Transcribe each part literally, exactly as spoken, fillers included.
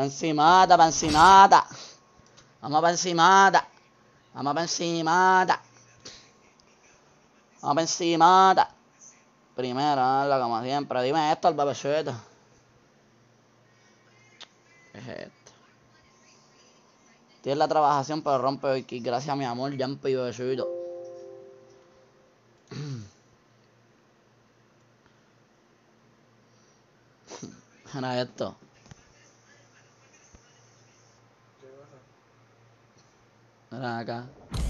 Pa' encimata, pa' encimata. Vamos pa' encimata. Vamos pa' encimata. Vamos pa' encimata. Primero, hazlo como siempre. Dime esto al bebecito. ¿Qué es esto? Tienes la trabajación, pero rompe hoy. Gracias, mi amor. Jampi y bebecito. Mira esto. Mira acá.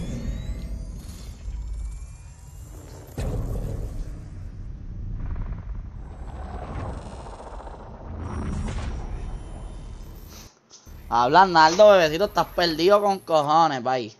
Habla, Naldo, bebecito, estás perdido con cojones, bye.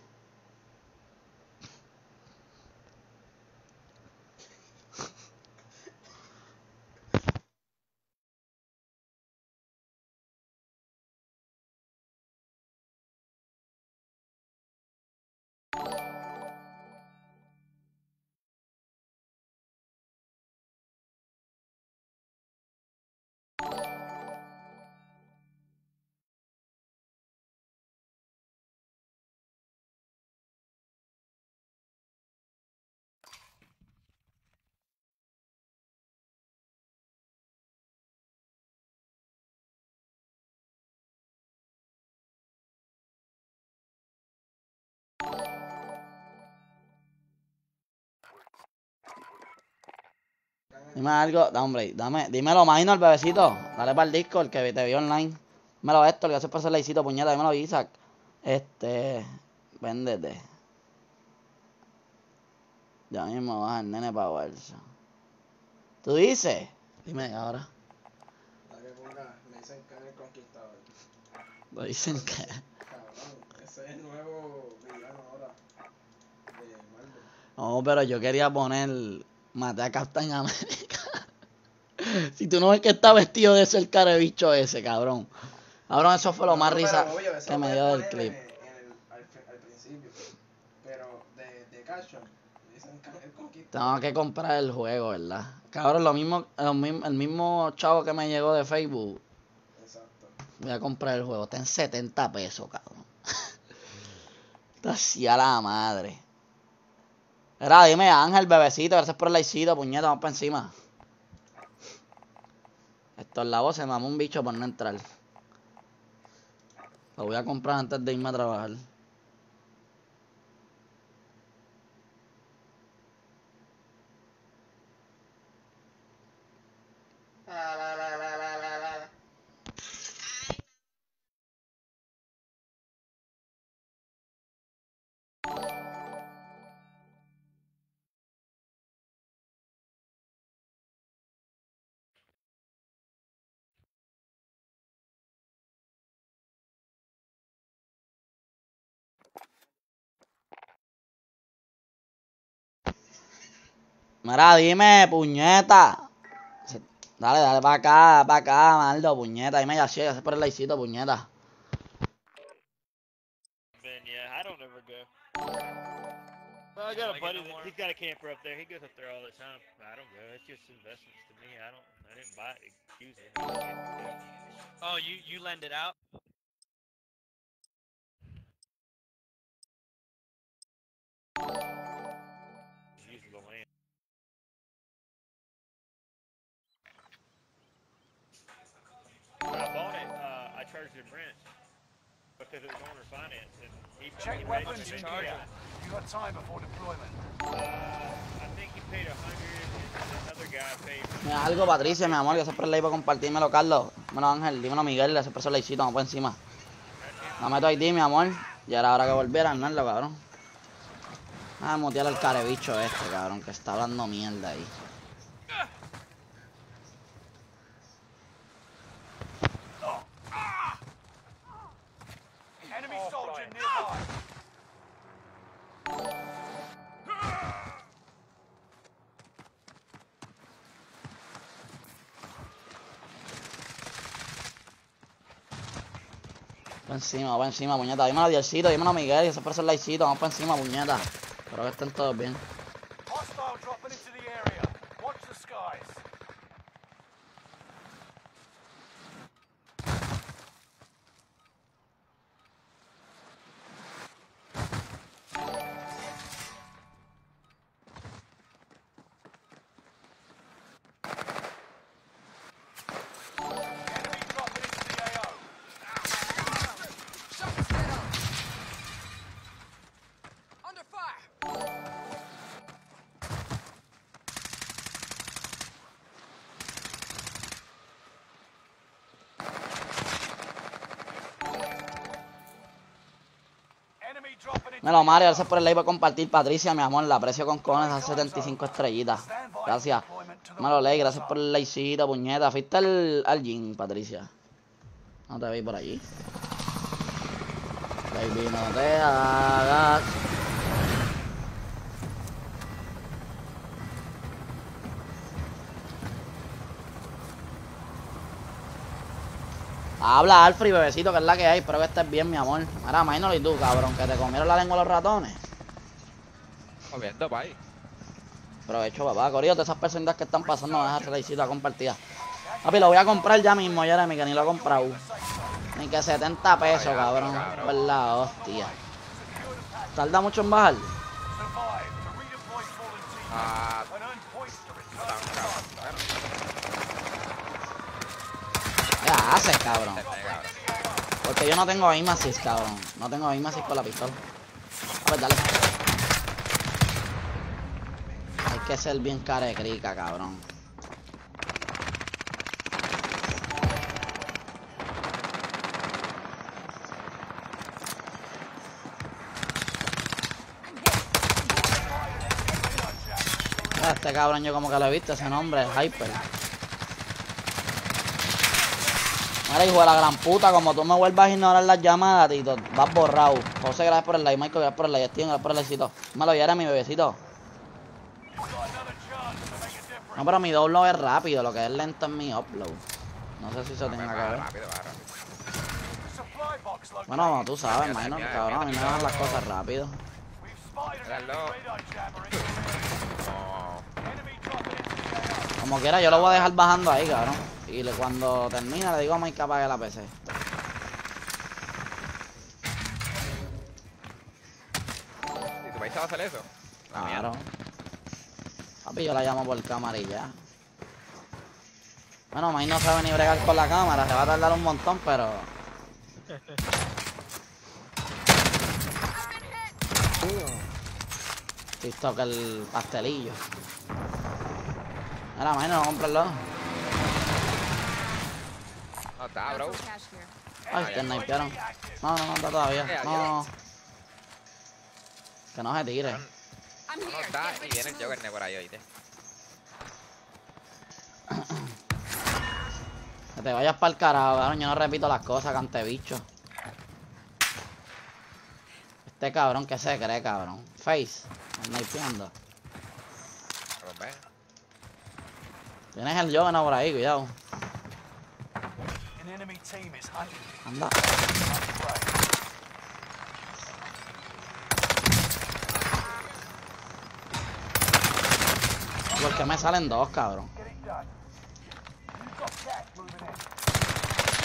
Dime algo, da hombre, dame, dímelo, Minor, bebecito. Dale para el disco, el que te vio online. Dímelo esto, el que hace por hacer laicito, puñeta, dímelo Isaac. Este, véndete. Ya mismo baja el nene para bolsa. ¿Tú dices? Dime ahora. La que ponga, me dicen que es el conquistador. Lo dicen que. Cabrón, ese es el nuevo villano ahora de Marvel. No, pero yo quería poner. Maté a Captain America. Si tú no ves que está vestido de ese el carebicho ese, cabrón. Cabrón, eso fue lo No, más no, pero risa obvio, eso que me puedes dio del poner clip. En, en el, al, al principio. Pero de, de Caption, me dicen que es el conquistador. Tengo que comprar el juego, ¿verdad? Cabrón, lo mismo, lo mismo, el mismo chavo que me llegó de Facebook. Exacto. Voy a comprar el juego. Está en setenta pesos, cabrón. Está así a la madre. Era, dime, Ángel, bebecito, gracias por el likecito, puñeta, vamos para encima. Esto es la voz, se mamó un bicho por no entrar. Lo voy a comprar antes de irme a trabajar. Mira, dime, puñeta. Dale, dale para acá, para acá, maldo, puñeta. Dime ya, gracias por el likecito, puñeta. Man, yeah, I don't ever go. Well, I got a buddy that he's got a camper up there. He goes up there all the time. I don't go. It's just investments to me. I don't. I didn't buy it. Use it. Oh, you you lend it out? Use the land. When I bought it, uh, I charged him rent because it was owner finance, and he Check he weapons mentioned in it. gear. You got time before deployment. Uh, I think he paid a hundred, and another guy paid. Mira algo, Patricia, mi amor, gracias por el like para compartírmelo, Carlos. Dímelo, Ángel, dímelo, Miguel, gracias por ese likecito, vamos por encima. No meto I D, mi amor. Ya era hora que volviera, Arnaldo, cabrón. Ah, mutear al carebicho este, cabrón, que está hablando mierda ahí. Enemy soldier nearby. Pa' encima, vamos pa' encima, puñeta. Dímelo, Diosito, dímelo, Miguel, gracias por ese likecito, vamos pa' encima, puñeta. Espero que estén todos bien. Hostile dropping into the area. Watch the skies. Enemy dropping into Melo, Mario, gracias por el like por compartir. Patricia, mi amor, la aprecio con cojones a setenta y cinco estrellitas. Gracias. Melo, like, gracias por el likecito, puñeta. Fuiste al, al gym, Patricia. No te vi por allí. Baby, no te hagas. Habla, Alfred, bebecito, que es la que hay. Espero que estés bien, mi amor. Ahora, imagínalo y tú, cabrón, que te comieron la lengua los ratones. Comiendo, pay. Provecho, papá. Corillo, todas esas personitas que están pasando, van a dejar la compartida. Papi, lo voy a comprar ya mismo, Jeremy, que ni lo he comprado. Ni que setenta pesos, Ay, cabrón. cabrón. Verdad, hostia. ¿Tarda mucho en bajar? survive to redeploy fallen teammates Ah, and earn points to no return tan cabrón. ¿Qué haces, cabrón? Bueno, cabrón. Porque yo no tengo aim assist, cabrón. No tengo aim assist con la pistola. A ver, dale. Hay que ser bien carecrica, cabrón. Este cabrón yo como que lo he visto, ese nombre, Hyper. Mira, hijo de la gran puta, como tú me vuelvas a ignorar las llamadas, Tito, vas borrado. José, gracias por el like, Michael, gracias por el like, Steven, gracias por el likecito. Me lo llevaré, mi bebecito. No, pero mi download es rápido, lo que es lento es mi upload. No sé si eso tenga que Va ver. rápido, va rápido. supply box located. Bueno, tú sabes, Mira, imagino, mira, cabrón, a mí me mira, bajan las mira. cosas rápido. We've spotted an Míralo. enemy radar jammer in the No. enemy dropping into the A R. Como quiera, yo lo voy a dejar bajando ahí, cabrón. Y le- cuando termine le digo a Mike que apague la P C. ¿Y tu país va a hacer eso? La mía. Claro. Papi, yo la llamo por cámara y ya. Bueno, Mike no sabe ni bregar con la cámara, se va a tardar un montón, pero... Listo que el pastelillo. Mira, Mike, no cómpralo. No está, bro. Ay, que snipearon. No, no, no, está todavía. No. Que no se tire. No, no está y viene el Juggernaut por ahí, oíste. Que te vayas para el carajo, cabrón. Yo no repito las cosas, cante bicho. Este cabrón, ¿qué se cree, cabrón? Face, snipeando. Pues ve. Tienes el Juggernaut por ahí, cuidado. An enemy team is hunting Anda. prey. Porque me salen dos, cabrón. Get it done. You've got gas moving in.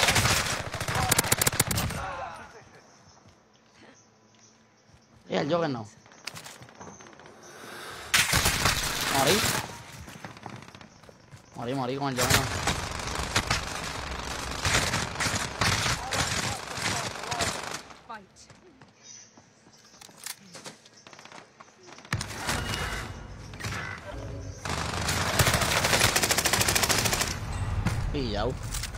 Y el Juggernaut. Morí. Morí, morí con el Juggernaut. Pillao.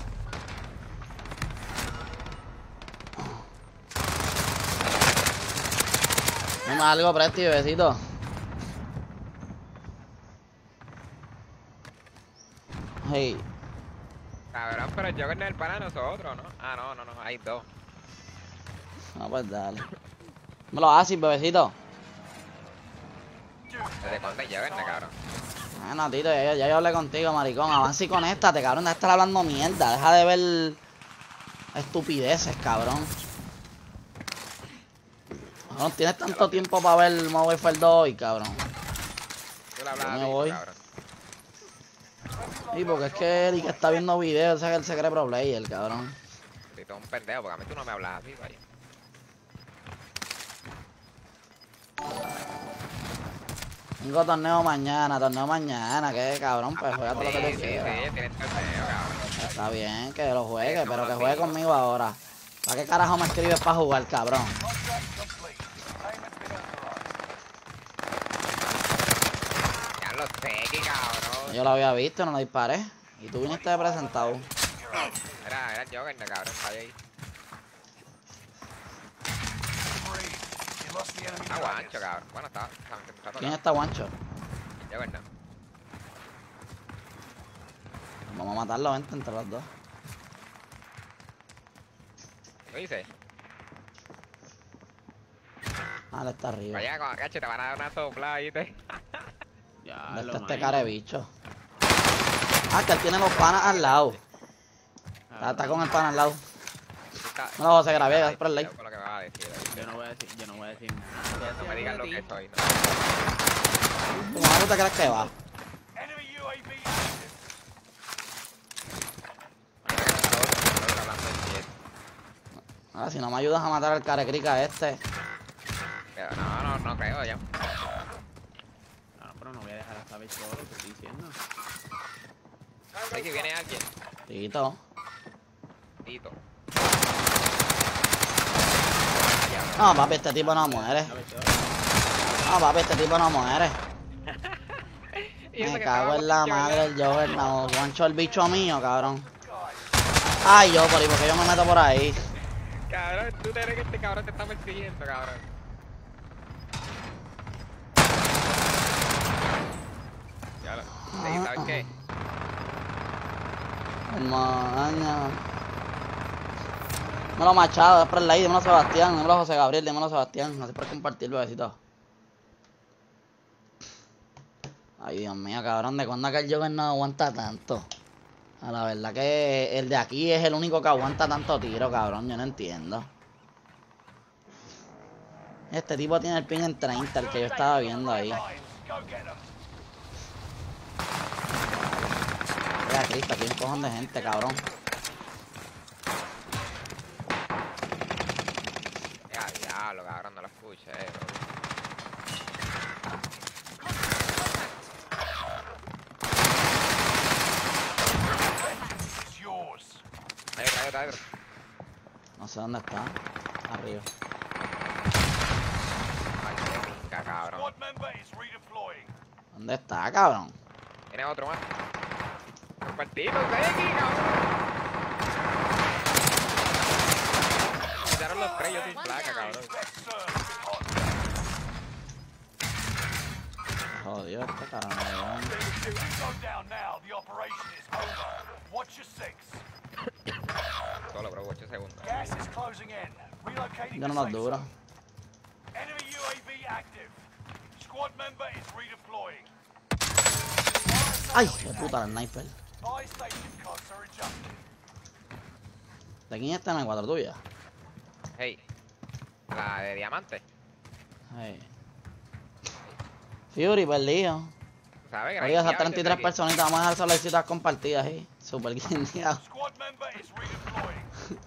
Dame algo, Presti, bebecito. Hey. Cabrón, pero el Juggernaut es el pana de nosotros, ¿no? Ah, no, no, no, hay dos. No, pues dale. Me lo haces, bebecito. ¿Desde cuándo hay Juggernaut, cabrón? Bueno, Tito, ya, ya yo hablé contigo, maricón. Avanza y conéctate, cabrón. Deja de estar hablando mierda. Deja de ver estupideces, cabrón. No tienes tanto tiempo para ver Modern Warfare dos hoy, cabrón. Yo le hablaba Yo a me ti, voy. cabrón. Sí, porque es que Eric está viendo videos, o sea que él se cree pro player, cabrón. Si tú eres un pendejo, porque a mí tú no me hablas así, vaya. Tengo torneo mañana, torneo mañana, que cabrón, pues juega todo lo que Sí, tú sí, sí, quieras. tienes torneo, cabrón. Está bien que lo juegue, No, pero que sí. juegue conmigo ahora. ¿Para qué carajo me escribes para jugar, cabrón? Contract complete. Payment's been authorized. Ya lo sé, que cabrón. Yo lo había visto, no lo disparé. Y tú viniste de presentado. Era, era el Juggernaut, cabrón, está ahí. Three. You lost the enemy Está target. guancho, cabrón. Bueno, está. está, está ¿Quién tocado. está guancho? Ya, bueno. Vamos a matarlo, vente entre los dos. ¿Qué dices? Ah, él está arriba. Vaya, con cacho, te van a dar una sopla, ¿viste? Ya, ¿Dónde lo está este maíz. cara de bicho? Ah, que él tiene los panas al lado. Está, está con el pana al lado. Está- No, José Graviega, es por el like. Por lo que me va a decir. ¿viste? Yo no voy a decir, yo no voy a decir nada. No me digas lo que soy, ¿no? ¿Cómo me gusta crees que va? Enemy U A V active. Ahora, si no me ayudas a matar al carecrica este. Pero no, no, no creo ya. No, pero no voy a dejar hasta ver todo lo que estoy diciendo. Sé que viene alguien. Tito. Tito. No, papi, este tipo no muere. ¿Sabes todo? No, papi, este tipo no muere. Y eso Me que cago estaba en la guancho, madre ¿verdad? del Joker. No, guancho el bicho mío, cabrón. Ay, yo, por ahí, porque yo me meto por ahí. Cabrón, tú te crees que este cabrón te está persiguiendo, cabrón. Ya lo. Sí, ¿sabes qué? Hermano. Dímelo Machado, es por el like, dímelo Sebastián, dímelo José Gabriel, dímelo Sebastián. Gracias por compartir, bebecito. Ay, Dios mío, cabrón, ¿de cuándo acá el Joker no aguanta tanto? A la verdad que el de aquí es el único que aguanta tanto tiro, cabrón, yo no entiendo. Este tipo tiene el pin en treinta, el que yo estaba viendo ahí. Go get them. Mira, Cristo, aquí hay un cojón de gente, cabrón. Ya, diablo, cabrón, no lo escuché, bro. It's yours. Ahí, ahí, ahí, ahí. No sé dónde está. Arriba. Ay, qué pinca, cabrón. Squad member is redeploying. ¿Dónde está, cabrón? Tiene otro más. Compartito, ven aquí, cabrón. Me quitaron los tres, yo sin placa, cabrón. Best served. Hot. Jodido este cabrón. cabrón. If you go down now, the operation is over. Watch your six. Solo, bro, ocho segundos. Gas is closing in. Relocating Yo no to los safe duro. zone. Enemy U A V active. Squad member is redeploying. Ay, qué puta el sniper. Buy station costs are adjusted. ¿De quién está M cuatro tuya? Hey, la de diamante. Hey. Fury, perdido. ¿Sabes? Oye, esas treinta y tres personitas, vamos a dejar solicitudes compartidas ahí. Super guindeado. Squad member is redeploying.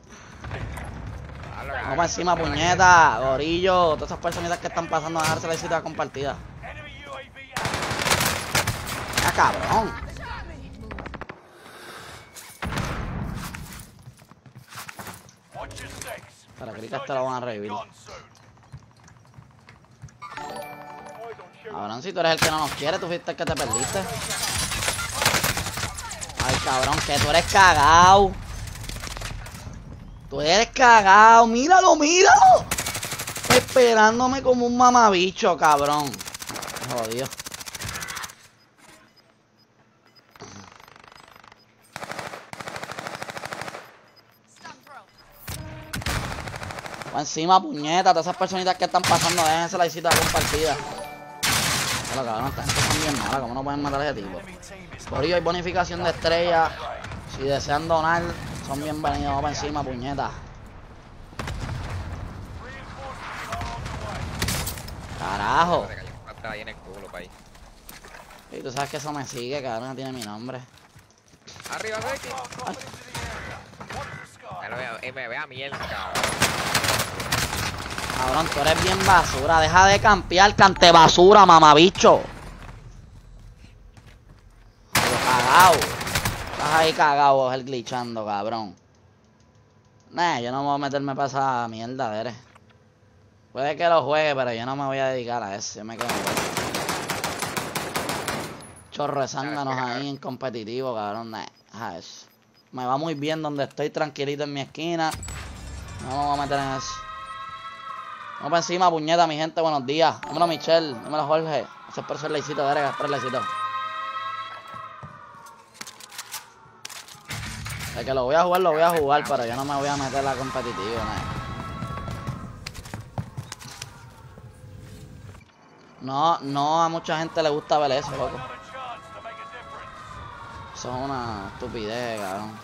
Vamos para encima, puñeta, gorillo, todas esas personitas que están pasando a dejar solicitudes compartidas. Enemy U A V active. ¡Ah, cabrón! Watch your six. Para que este lo van a revivir. Gone soon. Cabrón, si tú eres el que no nos quiere, tú fuiste el que te perdiste. Ay, cabrón, que tú eres cagao. Tú eres cagao, míralo, míralo. Esperándome como un mamabicho, cabrón. Jodido. Va encima, puñeta, todas esas personitas que están pasando, déjense la visita compartida. Pero cabrón, esta gente son bien malas, ¿cómo no pueden matar a ese tipo? Enemy team is Por ello hay bonificación de estrellas. Si desean donar, son bienvenidos. Vamos para encima, puñeta. reinforcements are on the way. Carajo. Se cayó un pata ahí en el culo, país. Y tú sabes que eso me sigue, cabrón, no tiene mi nombre. Arriba, Becky. Hostile dropping into the area. Watch the sky. Me lo veo, eh, me ve a mierda, cabrón. Cabrón, tú eres bien basura. Deja de campear, cante basura, mamabicho. Pero cagao. Estás ahí cagao, el glitchando, cabrón. Nah, yo no me voy a meterme para esa mierda, eres. Puede que lo juegue, pero yo no me voy a dedicar a eso. Yo me quedo. Chorro de zánganos ahí en competitivo, cabrón. Nah, deja eso. Me va muy bien donde estoy tranquilito en mi esquina. No me voy a meter en eso. Vamos para encima, puñeta, mi gente, buenos días. Dímelo, Michelle, dímelo, Jorge. Eso es por ser leicito, verga, es por el leicito. De que lo voy a jugar, lo voy a jugar, pero yo no me voy a meter a la competitiva, no. No, no a mucha gente le gusta ver eso, loco. Eso es una estupidez, cabrón.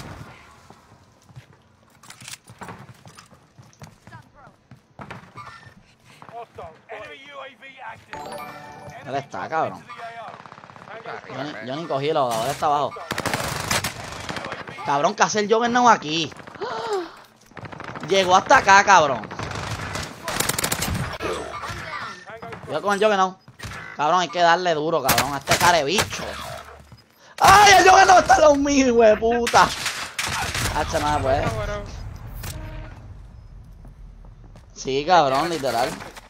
Él está, cabrón. Yo ni, yo ni cogí el jugador, él está abajo. Cabrón, que hace el Juggernaut aquí. Llegó hasta acá, cabrón. Cuidado con el Juggernaut. Cabrón, hay que darle duro, cabrón, a este carebicho. ¡Ay, el Juggernaut está en los míos, güey, puta! Hacha nada, pues. Sí, cabrón, literal.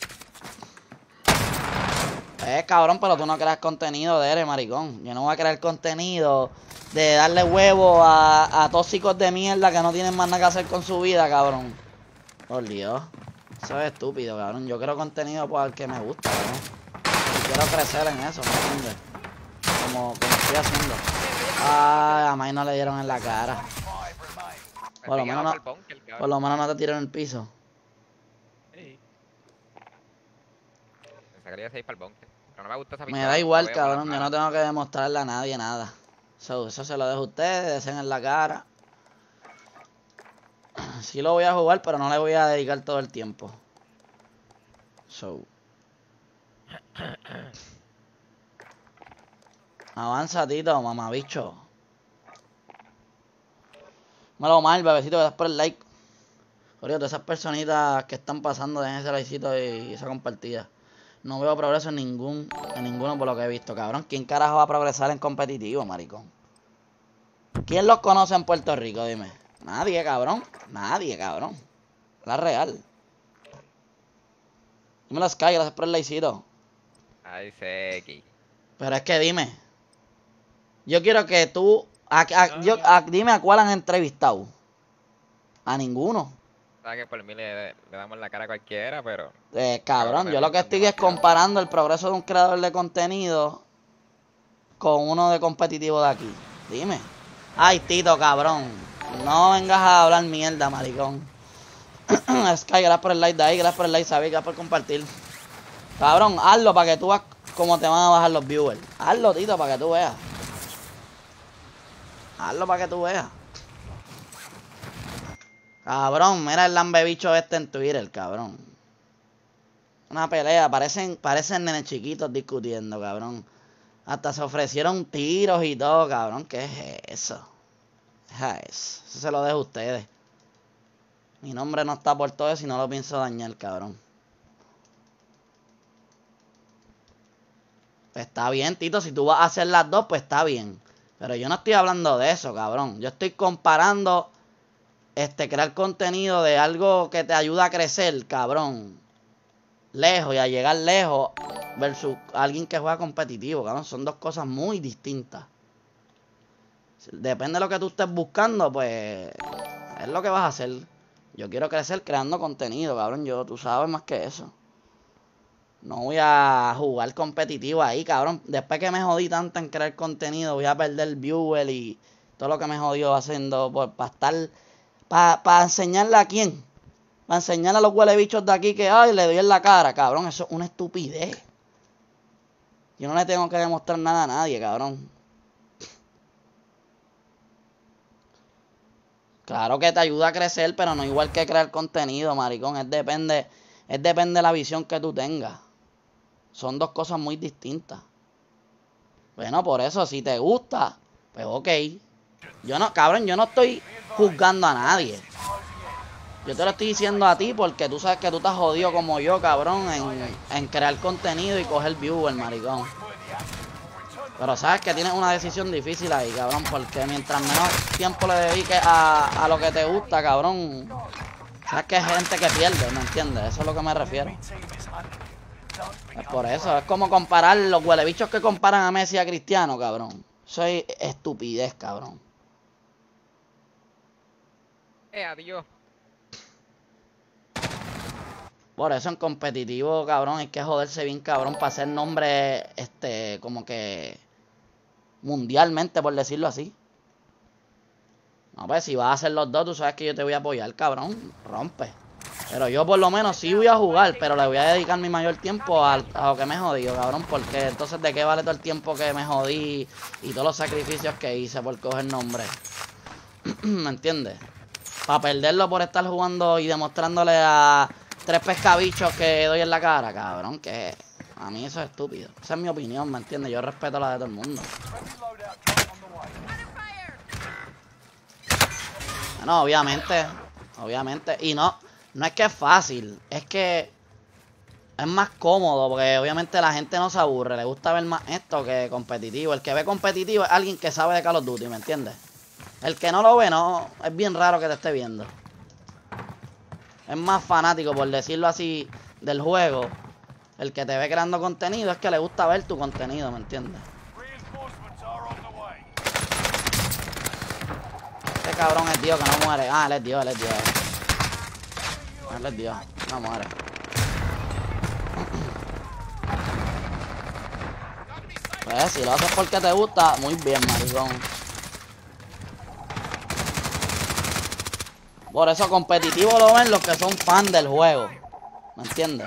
Eh, cabrón, pero tú no creas contenido de eres, maricón. Yo no voy a crear contenido de darle huevo a, a tóxicos de mierda que no tienen más nada que hacer con su vida, cabrón. Por Dios. Eso es estúpido, cabrón. Yo creo contenido por el que me gusta, cabrón. Y quiero crecer en eso, ¿me entiendes? Como, como estoy haciendo. Ay, a May no le dieron en la cara. Por lo menos no, por lo menos no te tiraron en el piso. No me gusta esa me da igual, cabrón. Yo no tengo que demostrarle a nadie nada. So, eso se lo dejo a ustedes, deseen en la cara. Sí lo voy a jugar, pero no le voy a dedicar todo el tiempo. So. Avanza, Tito, mamabicho. Malo mal, bebecito, gracias por el like. Por todas esas personitas que están pasando, dejen ese likecito y esa compartida. No veo progreso en ningún, en ninguno por lo que he visto, cabrón. ¿Quién carajo va a progresar en competitivo, maricón? ¿Quién los conoce en Puerto Rico, dime? Nadie, cabrón. Nadie, cabrón. La real. Dímelo, Sky, gracias por el likecito. Ay, Seki. Pero es que dime. Yo quiero que tú... A, a, yo, a, dime a cuál han entrevistado. A ninguno. Sabes que por mí le, le damos la cara a cualquiera, pero... Eh, cabrón, yo lo que estoy es comparando el progreso de un creador de contenido con uno de competitivo de aquí. Dime. Ay, Tito, cabrón. No vengas a hablar mierda, maricón. Sky, gracias por el like de ahí, gracias por el like, Sabi, gracias por compartir. Cabrón, hazlo para que tú veas cómo te van a bajar los viewers. Hazlo, Tito, para que tú veas. Hazlo para que tú veas. Cabrón, mira el lambebicho este en Twitter, cabrón. Una pelea, parecen, parecen nenes chiquitos discutiendo, cabrón. Hasta se ofrecieron tiros y todo, cabrón. ¿Qué es eso? Deja eso. Eso se lo dejo a ustedes. Mi nombre no está por todo eso y no lo pienso dañar, cabrón. Pues está bien, Tito. Si tú vas a hacer las dos, pues está bien. Pero yo no estoy hablando de eso, cabrón. Yo estoy comparando... Este, crear contenido de algo que te ayuda a crecer, cabrón. Lejos y a llegar lejos versus alguien que juega competitivo, cabrón. Son dos cosas muy distintas. Depende de lo que tú estés buscando, pues es lo que vas a hacer. Yo quiero crecer creando contenido, cabrón. Yo, tú sabes más que eso. No voy a jugar competitivo ahí, cabrón. Después que me jodí tanto en crear contenido, voy a perder el viewer y todo lo que me jodió haciendo pues, para estar... Para pa enseñarle a quién. Para enseñarle a los huelebichos de aquí que, ay, le doy en la cara, cabrón. Eso es una estupidez. Yo no le tengo que demostrar nada a nadie, cabrón. Claro que te ayuda a crecer, pero no igual que crear contenido, maricón. Es depende, es depende de la visión que tú tengas. Son dos cosas muy distintas. Bueno, por eso, si te gusta, pues ok. Yo no, cabrón, yo no estoy juzgando a nadie. Yo te lo estoy diciendo a ti porque tú sabes que tú estás jodido como yo, cabrón, en, en crear contenido y coger viewer, maricón. Pero sabes que tienes una decisión difícil ahí, cabrón, porque mientras menos tiempo le dediques a, a lo que te gusta, cabrón, sabes que hay gente que pierde, ¿me entiendes? Eso es a lo que me refiero. Es por eso, es como comparar los huelebichos que comparan a Messi y a Cristiano, cabrón. Eso es estupidez, cabrón. Eh, adiós. Por eso en competitivo, cabrón, hay que joderse bien, cabrón, para hacer nombre, este, como que mundialmente, por decirlo así. No, pues si vas a hacer los dos, tú sabes que yo te voy a apoyar, cabrón. Rompe. Pero yo por lo menos sí voy a jugar, pero le voy a dedicar mi mayor tiempo a, a lo que me he jodido, cabrón. Porque entonces, ¿de qué vale todo el tiempo que me jodí y todos los sacrificios que hice por coger nombre? ¿Me entiendes? Para perderlo por estar jugando y demostrándole a tres pescabichos que doy en la cara, cabrón, que a mí eso es estúpido. Esa es mi opinión, ¿me entiendes? Yo respeto la de todo el mundo. Bueno, obviamente, obviamente, y no, no es que es fácil, es que es más cómodo, porque obviamente la gente no se aburre, le gusta ver más esto que competitivo. El que ve competitivo es alguien que sabe de Call of Duty, ¿me entiendes? El que no lo ve, no, es bien raro que te esté viendo. Es más fanático, por decirlo así, del juego. El que te ve creando contenido es que le gusta ver tu contenido, ¿me entiendes? Este cabrón es Dios que no muere. Ah, él es Dios, él es Dios. Él es Dios, no muere. Pues si lo haces porque te gusta, muy bien, maricón. Por eso competitivo lo ven los que son fan del juego. ¿Me entiendes?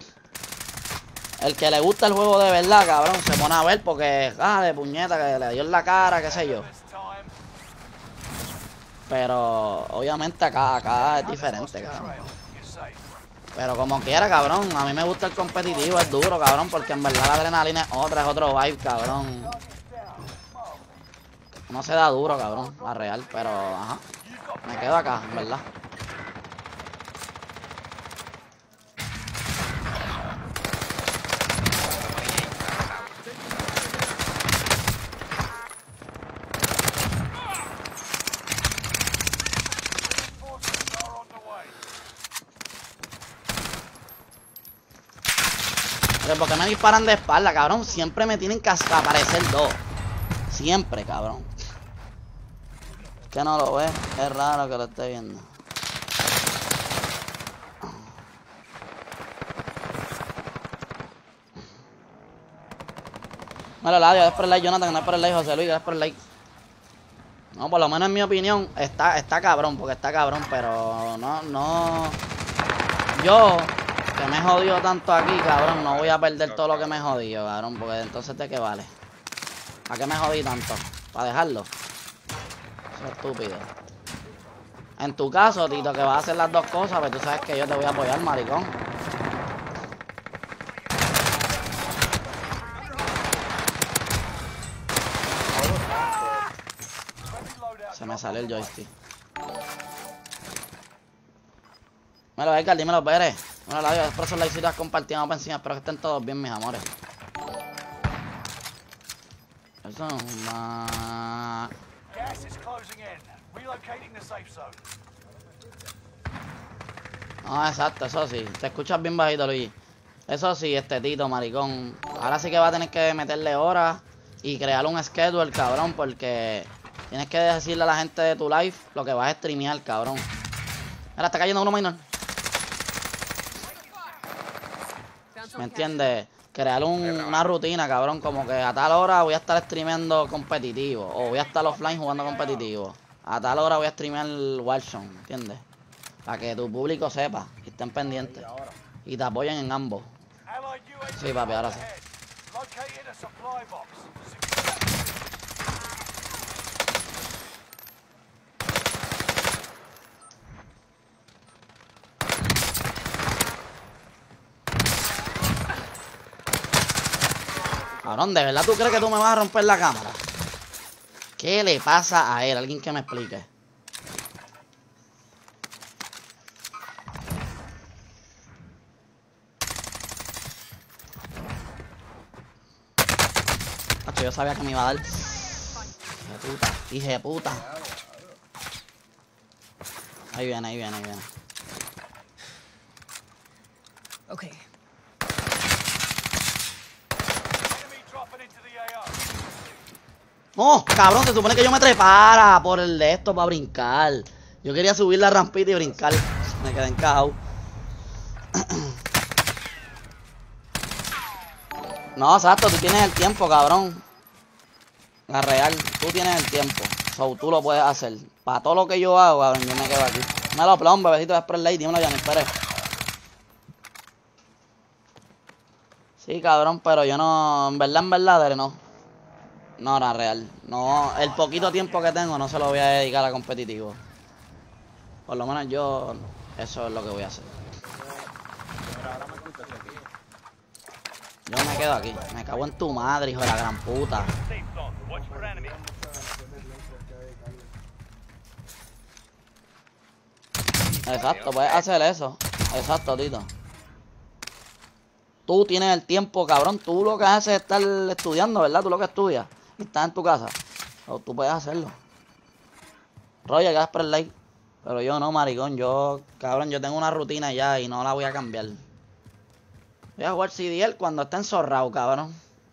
El que le gusta el juego de verdad, cabrón, se pone a ver porque, ah, de puñeta, que le dio en la cara, qué sé yo. Pero, obviamente, acá, acá es diferente, cabrón. Pero como quiera, cabrón, a mí me gusta el competitivo, es duro, cabrón, porque en verdad la adrenalina es otra, es otro vibe, cabrón. No se da duro, cabrón, la real, pero, ajá. Me quedo acá, en verdad. Pero ¿por qué me disparan de espalda, cabrón? Siempre me tienen que aparecer dos. Siempre, cabrón. Que no lo ve, es raro que lo esté viendo. Mira, la es por el like, Jonathan, no es por el like, José Luis, es por el like. No, por lo menos en mi opinión, está, está cabrón, porque está cabrón, pero no, no. Yo, que me he jodido tanto aquí, cabrón, no voy a perder todo lo que me he jodido, cabrón, porque entonces ¿de qué vale? ¿A qué me jodí tanto? ¿Para dejarlo? Es estúpido. En tu caso, Tito, que vas a hacer las dos cosas, pues tú sabes que yo te voy a apoyar, maricón. Se me sale el joystick. Dímelo, Edgar, dímelo, Pérez. Bueno, la dios, por esos likecitos compartidos por encima. Espero que estén todos bien, mis amores. Eso es una... Gas is closing in. Relocating the safe zone. No, exacto, eso sí. Te escuchas bien bajito, Luis. Eso sí, este Tito, maricón. Ahora sí que va a tener que meterle horas y crear un schedule, cabrón, porque tienes que decirle a la gente de tu live lo que vas a streamear, cabrón. Mira, está cayendo uno minor. ¿Me entiendes? Crear un, una rutina, cabrón, como que a tal hora voy a estar streameando competitivo o voy a estar offline jugando competitivo. A tal hora voy a streamear el Warzone, ¿entiendes? Para que tu público sepa y estén pendientes y te apoyen en ambos. Sí, papi, ahora sí. Cabrón, ¿de verdad tú crees que tú me vas a romper la cámara? ¿Qué le pasa a él? Alguien que me explique. Macho, yo sabía que me iba a dar. Hija de puta, hija de puta. Ahí viene, ahí viene, ahí viene. Ok. No, cabrón, se supone que yo me trepara por el de esto para brincar. Yo quería subir la rampita y brincar. Me quedé encajado. No, exacto, tú tienes el tiempo, cabrón. La real, tú tienes el tiempo. So, tú lo puedes hacer. Para todo lo que yo hago, cabrón, yo me quedo aquí. Me lo plom, bebecito de Express Late, dímelo ya, me esperé. Sí, cabrón, pero yo no, en verdad, en verdad, Dere, no. No, la real. No, el poquito tiempo que tengo no se lo voy a dedicar a competitivo. Por lo menos yo, eso es lo que voy a hacer. Yo me quedo aquí. Me cago en tu madre, hijo de la gran puta. Safe zone. Watch for enemies. Exacto, puedes hacer eso. Exacto, Tito. Tú tienes el tiempo, cabrón. Tú lo que haces es estar estudiando, ¿verdad? Tú lo que estudias. Y estás en tu casa. O tú puedes hacerlo. Roger, gracias por el like. Pero yo no, maricón. Yo, cabrón, yo tengo una rutina ya y no la voy a cambiar. Voy a jugar C D L cuando esté enzorrado, cabrón.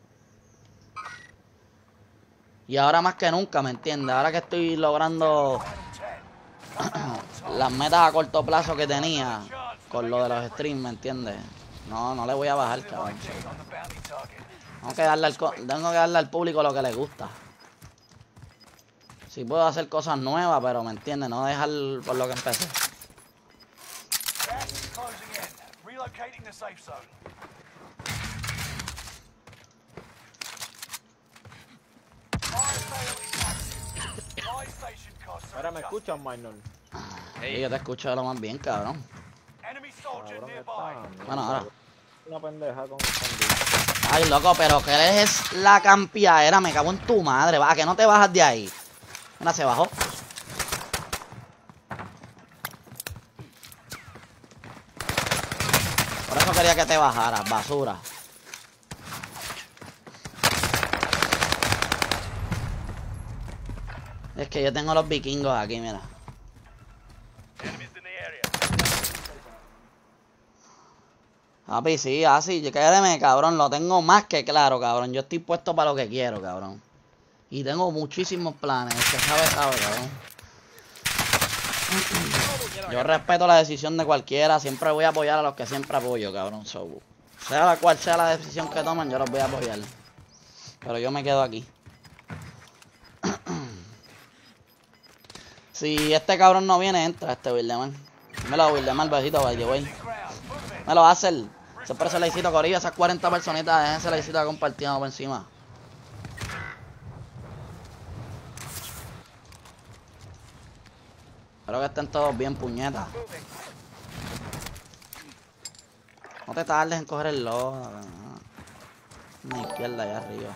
Y ahora más que nunca, ¿me entiendes? Ahora que estoy logrando las metas a corto plazo que tenía con lo de los streams, ¿me entiendes? No, no le voy a bajar, cabrón. Tengo que darle al, tengo que darle al público lo que le gusta. Sí puedo hacer cosas nuevas, pero ¿me entiendes? No dejar por lo que empecé. Gas is closing in. Relocating the safe zone. Fire sale is active. Buy station costs are Ahora me adjusted. escuchan, Minor. Sí, yo te escucho de lo más bien, cabrón. Enemy soldier Cabrón, nearby. está. Bueno, ahora. Una pendeja con con- Ay, loco, pero que es la campiadera, me cago en tu madre. Va, que no te bajas de ahí. Mira, se bajó. Por eso quería que te bajaras, basura. Es que yo tengo los vikingos aquí, mira. Enemies in the area. Papi, sí, así, quédeme, cabrón, lo tengo más que claro, cabrón. Yo estoy puesto para lo que quiero, cabrón. Y tengo muchísimos planes, el que sabe, sabe, cabrón. Yo respeto la decisión de cualquiera, siempre voy a apoyar a los que siempre apoyo, cabrón. So, sea la cual sea la decisión que tomen, yo los voy a apoyar. Pero yo me quedo aquí. Si este cabrón no viene, entra este Wildeman. Dímelo, Wildeman, besito, by the way. Me lo va a hacer. Siempre se le hicito corrido, esas cuarenta personitas, déjense la hicito compartiendo por encima. Espero que estén todos bien, puñetas. No te tardes en coger el lodo. Una izquierda allá arriba.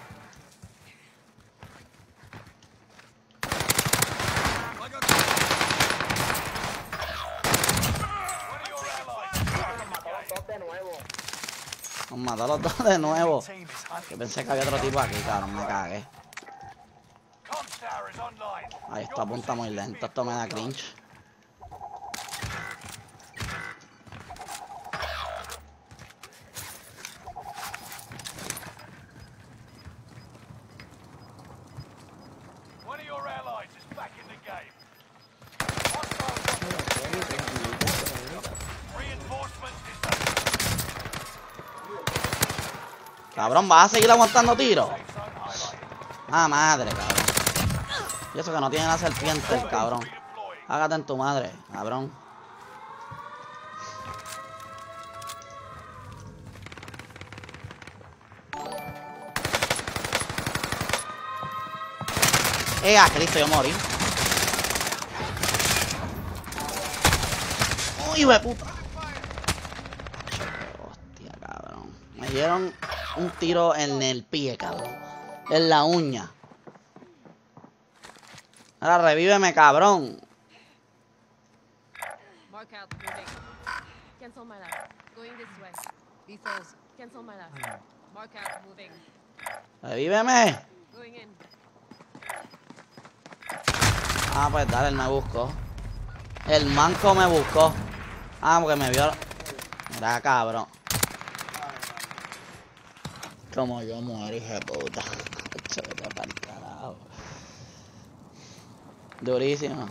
Nos mató a los dos de nuevo. Team is hunting. Yo pensé que había otro tipo aquí, cabrón, me cagué. Comms tower is online. Ay, esto apunta muy lento, esto me da cringe. One of your allies is back in the game. Hostiles reinforcements dispatched. Cabrón, ¿vas a seguir aguantando tiros? Safe zone highlighted. Ah, madre, cabrón. Y eso que no tiene la serpiente, el cabrón. Redeploying. Hágate en tu madre, cabrón. Eh, a Cristo, yo morí. Uy, hijo de puta. Hostia, cabrón. Me dieron un tiro en el pie, cabrón. En la uña. Ahora revíveme, cabrón. Mark out, moving. Cancel my left. Going this way. Lethals. Cancel my left. Mark out, moving. Revíveme. Going in. Ah, pues dale, él me buscó. El manco me buscó. Ah, porque me vio. Mira, cabrón. Como yo muero, hijo de puta. Vete pa'l carajo. Durísimo.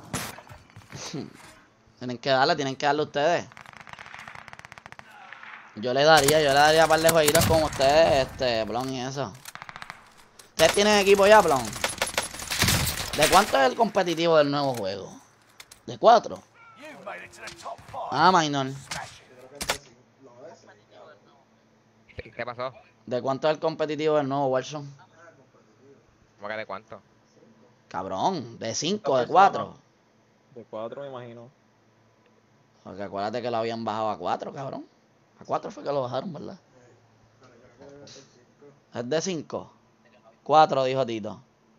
Tienen que darle, tienen que darle ustedes. Yo le daría, yo le daría un par de jueguitos como ustedes, este, Blon y eso. ¿Ustedes tienen equipo ya, Blon? ¿De cuánto es el competitivo del nuevo juego? ¿De cuatro? You've made it to the top five. Ah, minor. Smash it. Yo creo que es de cinco. No, es cinco. ¿Qué pasó? ¿De cuánto es el competitivo del nuevo Warzone? Ah, competitivo. ¿Cómo que de cuánto? Cabrón, de cinco, de cuatro. De cuatro me imagino. Porque acuérdate que lo habían bajado a cuatro, cabrón. A cuatro fue que lo bajaron, ¿verdad? Pero creo que debe ser cinco. Es de cinco. cuatro, dijo Tito.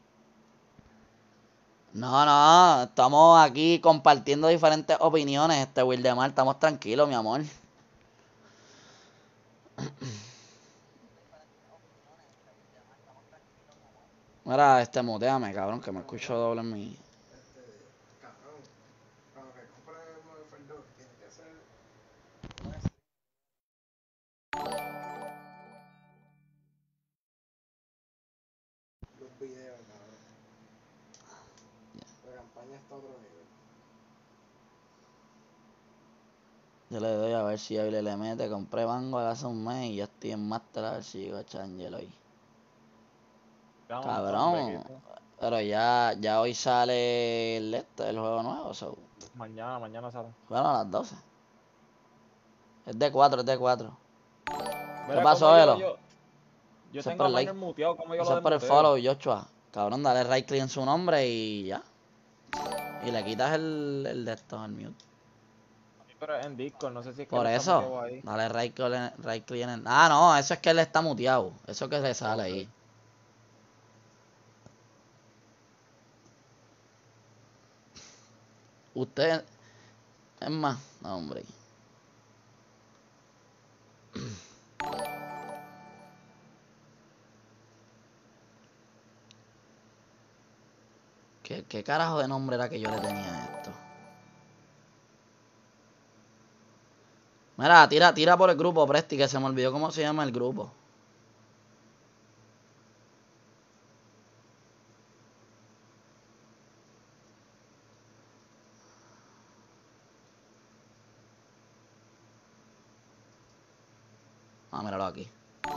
No, no, estamos aquí compartiendo diferentes opiniones, este Wildemar, estamos tranquilos, mi amor. Mira, este, muteame, cabrón, que me escucho doble en mi... Este, cabrón. Cuando que compre el Modern Warfare dos, tiene que hacer una los videos, cabrón. La campaña está a otro nivel. Yo le doy a ver si Abel le mete, compré Vango hace un mes y yo estoy en Master a ver si llego a Changel hoy. Cabrón, pero ya, ya hoy sale el este, el juego nuevo, so. Mañana, mañana sale. Bueno, a las doce. Es de cuatro, es de cuatro. Mira, pasó, ¿cómo Elo? Yo, yo Eso es tengo por a like. Minor muteado, ¿cómo yo Eso lo es por el desmuteo? follow, Joshua. Cabrón, dale right click en su nombre y ya. Y le quitas el, el de esto, el mute. Pero es en Discord, no sé si es que Por él está eso, muteado ahí. dale right click, en- right click en el... Ah, no, eso es que él está muteado. Eso que le sale ahí. Usted... Es más, no, hombre. ¿Qué, ¿Qué carajo de nombre era que yo le tenía a esto? Mira, tira, tira por el grupo, Presti, que se me olvidó cómo se llama el grupo. Ah, míralo aquí.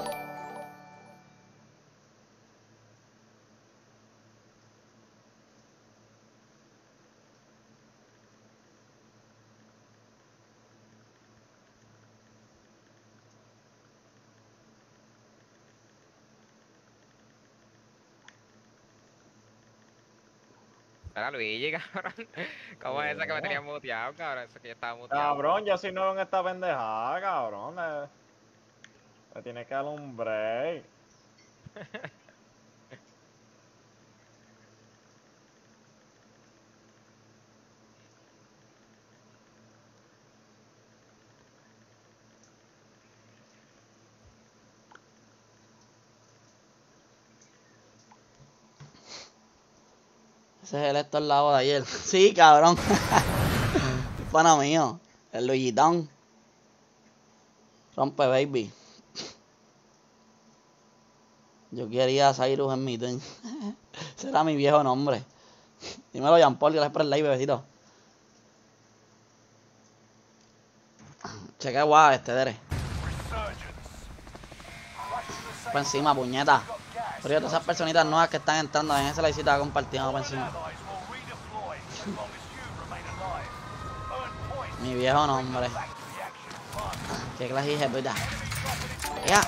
Era Luigi, cabrón. ¿Cómo es esa que me tenía muteado, cabrón? Eso que yo estaba muteado. Cabrón, yo soy nuevo en esta pendejada, cabrón. Le, le tiene que dar un break. Ese es el Héctor Lavo de ayer. Sí, cabrón. Pana mío. El Luigitón. Rompe, baby. Yo quería a Cyrus en mi team. Ese era mi viejo nombre. Dímelo, Jean Paul, gracias por el like, bebecito. Cheque guau, este Dere. Por encima, puñeta. Pero todas esas personitas nuevas que están entrando en esa visita compartiendo por encima. Mi viejo nombre. Qué clase de puta. Ya.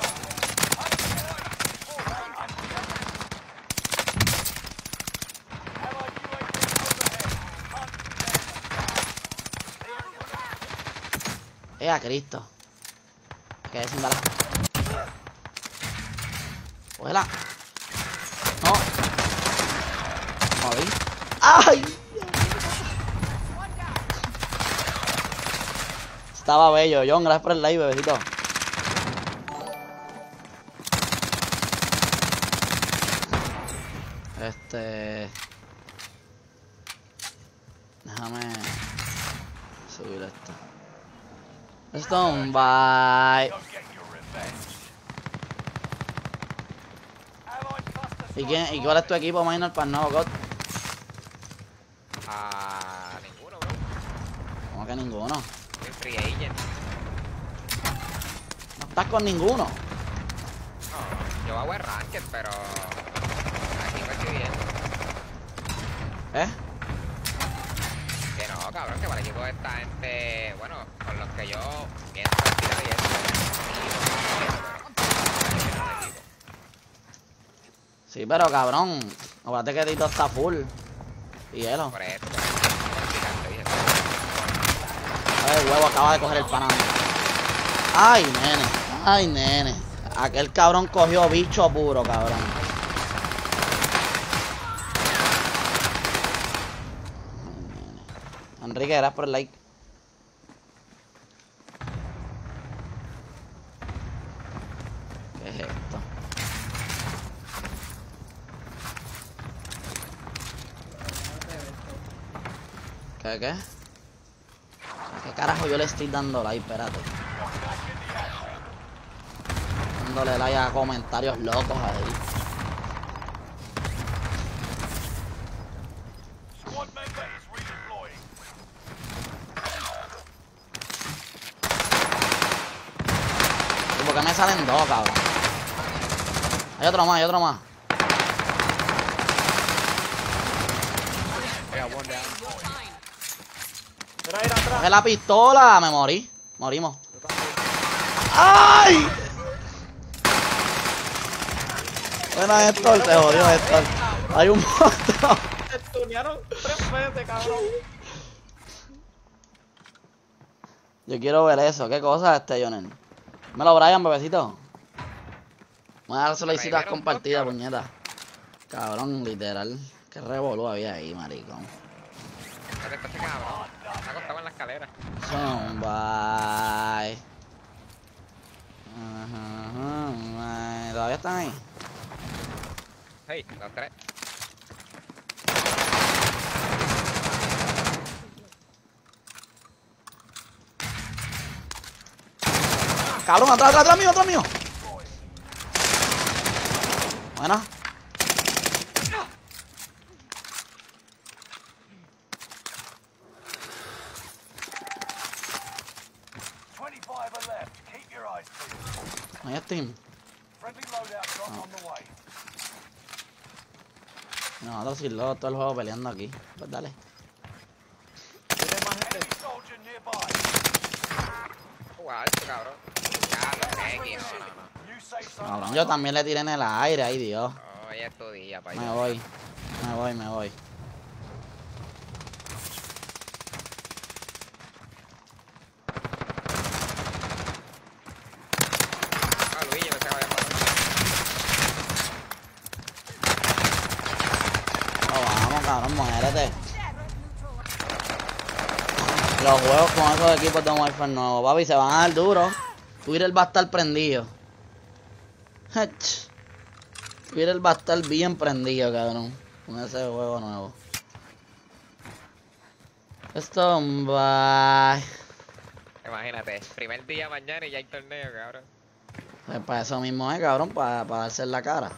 ¡Eh, a Cristo! Que es sin bala. Cógela. No. Moví. ¡Ay! Estaba bello, John. Gracias por el like, bebecito. Este... Déjame subir esto. Stone by. ¿Y, quién, ¿Y cuál es tu equipo minor para el nuevo God? Ah, ninguno, bro. ¿Cómo que ninguno? Soy free agent. estás con ninguno. No, yo hago el ranked, pero aquí no estoy bien. ¿Eh? Que no, cabrón, que para el equipo de esta gente, bueno, con los que yo pienso tirar y eso. Sí, pero cabrón, acuérdate que Tito está full. Y hielo. Por eso, por eso. Ay, huevo, acaba de coger el panal. Ay, nene. Ay, nene. Aquel cabrón cogió bicho puro, cabrón. Enrique, gracias por el like. ¿Qué es esto? ¿Qué, qué? ¿Qué carajo yo le estoy dando like? Espérate. Dándole like a comentarios locos ahí. Squad member is redeploying. ¿Y por qué me salen dos, cabrón? Hay otro más, hay otro más. Mira, mira, atrás. Coge la pistola, me morí. Morimos. ¡Ay! Bueno, Héctor, se jodió Héctor. Hay un monstruo. Te tunearon tres veces, cabrón. Yo quiero ver eso. ¿Qué cosa este, Jonel? Dímelo, Brian, bebecito. Voy a dar solicitudes compartidas, puñeta. Cabrón, literal. Qué revolú había ahí, maricón. ¿Dónde está ese cabrón? Está acostado en la escalera. Bye. Ajá, ¿todavía están ahí? Hey, los tres. Cabrón, atrás, atrás, atrás mío, atrás mío. Buena. twenty-five are left. Keep your eyes peeled. Ahí está Team. Friendly loadout drop on the way. Nosotros sin luego todo el juego peleando aquí. Pues dale. Tiene más gente. Enemy soldier nearby. Guau, este cabrón. Ya, los X, no, no, no. New safe zone. Cabrón, yo también le tiré en el aire, ay Dios. Hoy es tu día, pa' Me voy. Me voy, me voy. Ah, Luis, yo pensé que había matado. Oh, vamos, cabrón, muérete. Los juegos con esos equipos de Warfare nuevos, papi, se van a dar duro. Twitter va a estar prendido. Hech. Twitter va a estar bien prendido, cabrón. Con ese juego nuevo. Esto, bye. Imagínate, primer día mañana y ya hay torneo, cabrón. Pues para eso mismo es, cabrón, para, para darse en la cara.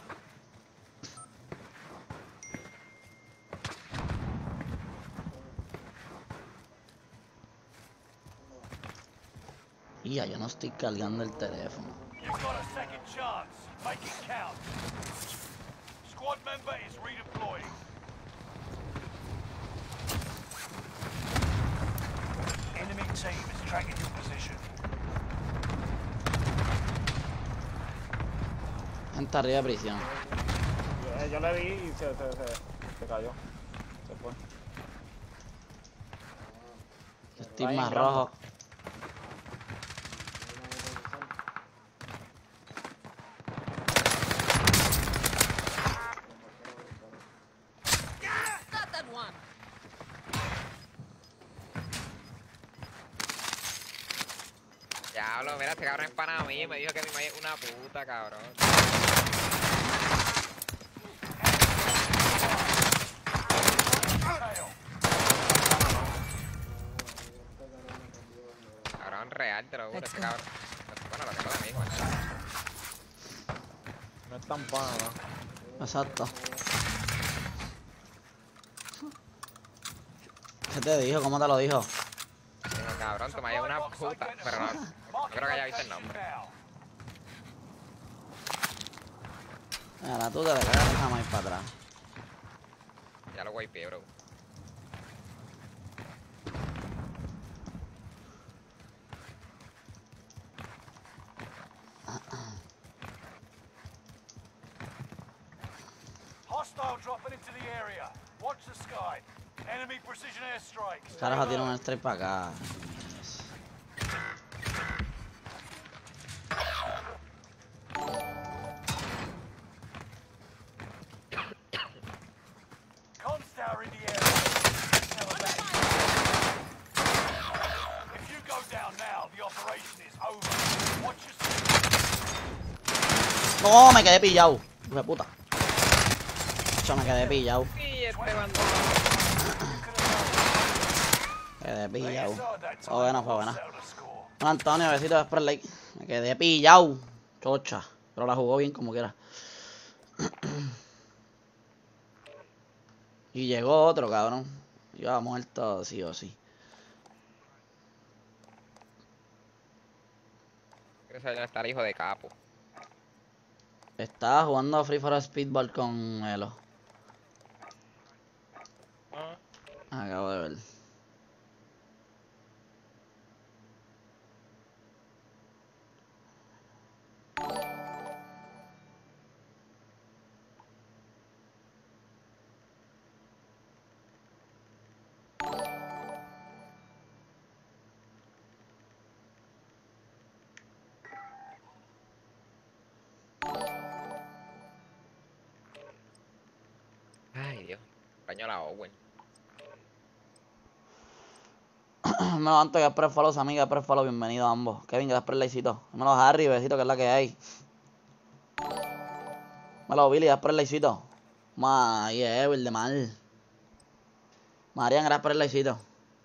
Y ya, yo no estoy cargando el teléfono. You've got a second chance. Make it count. Squad member is redeploying. Enemy team is tracking your position. Gente arriba de prisión. Yo, yo le di y se, se, se, se cayó. Se fue. Estoy Ahí, más gramo. rojo. Stop that one. Diablo, mira, este cabrón es pana a mí, me dijo que mi madre es una puta, cabrón. Cabrón real, te lo juro, ese cabrón. Bueno, lo tengo de amigo, ¿no? No es tan pana, ¿no? Exacto. ¿Qué te dijo? ¿Cómo te lo dijo? Digo, cabrón, tu madre es una puta, pero no, no creo que haya visto el nombre. Ahora tú te le cagas jamás ir para atrás. Ya lo wipeé, bro. Hostile dropping into the area. Watch the sky. Enemy precision airstrikes. Carajo, tiene un strike para acá. Constour in the area. If you go down now, the operation is over. Watch your step. No, me quedé pillado. Hijo de puta. Yo me quedé pillado. Y este bandido. Quedé pillado. Fue buena, fue buena. Bueno, Antonio, besito de Spread Like. Me quedé pillado. Chocha. Pero la jugó bien como quiera. Y llegó otro, cabrón. Iba muerto sí o sí. Quiero saber dónde está el hijo de capo. Estaba jugando Free for Speedball con Elo. Acabo de ver. Ay, Dios. Extraño a la Owen. Me levanto, ya por el follow, amiga, por el follow, bienvenido a ambos. Kevin, gracias por el likecito. Dímelo, Harry, besito, que es la que hay. Dímelo, Billy, gracias por el likecito. Ay, eh, el de mal. Marian, gracias por el likecito.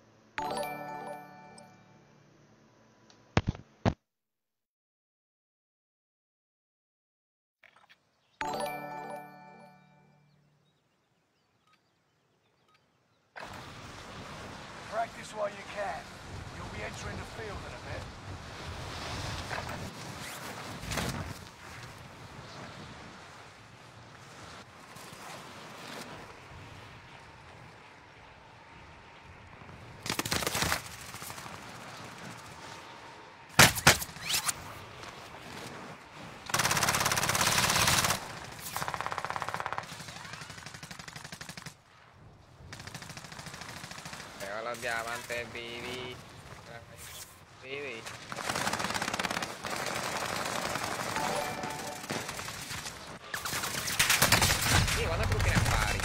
Practice while you can. You'll be entering the field in a bit. Veo los diamantes, Vivi. Vivi. Sí, ¿cuándo tú tienes party?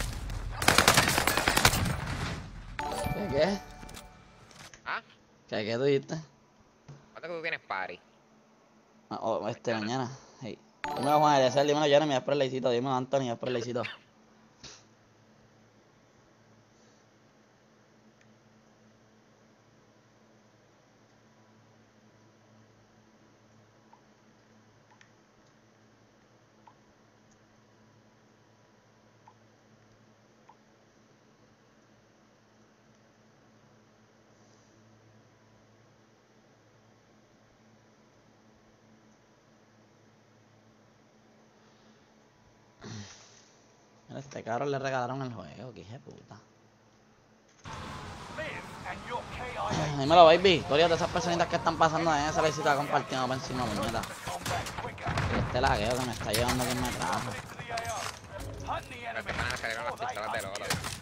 ¿Qué qué? ¿Ah? ¿Qué qué tú dijiste? ¿Cuándo tú tienes party? Ah, oh, este, mañana. Hey. Dímelo, Juan Eliezer, dímelo, Jeremy, gracias por el likecito. Dímelo, Anthony, gracias por el likecito. A este cabrón le regalaron el juego, que hija de puta. Live and your K I A Dímelo, baby. Historias de esas personitas que están pasando en esa visita compartiendo por encima, puñeta. combat quicker. Y este lagueo que me está llevando quien me trajo. To the A O. Hunt the Las enemy. hermanas salieron las before they pistolas de hunt Lolo. you.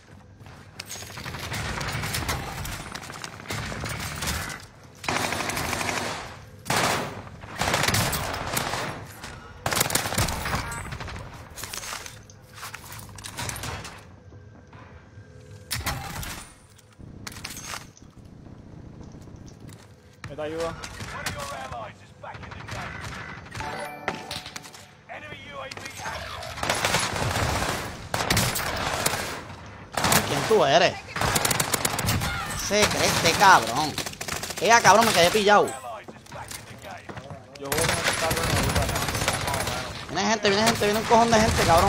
¿Me te ayuda? One of your allies is back in the game. Enemy U A V active. ¿Quién tú eres? Se cree este cabrón. Ella, cabrón, me quedé pillado. Allies is back in the game. Yo juego con el carro en la ruta. Viene gente, viene gente, viene un cojón de gente, cabrón.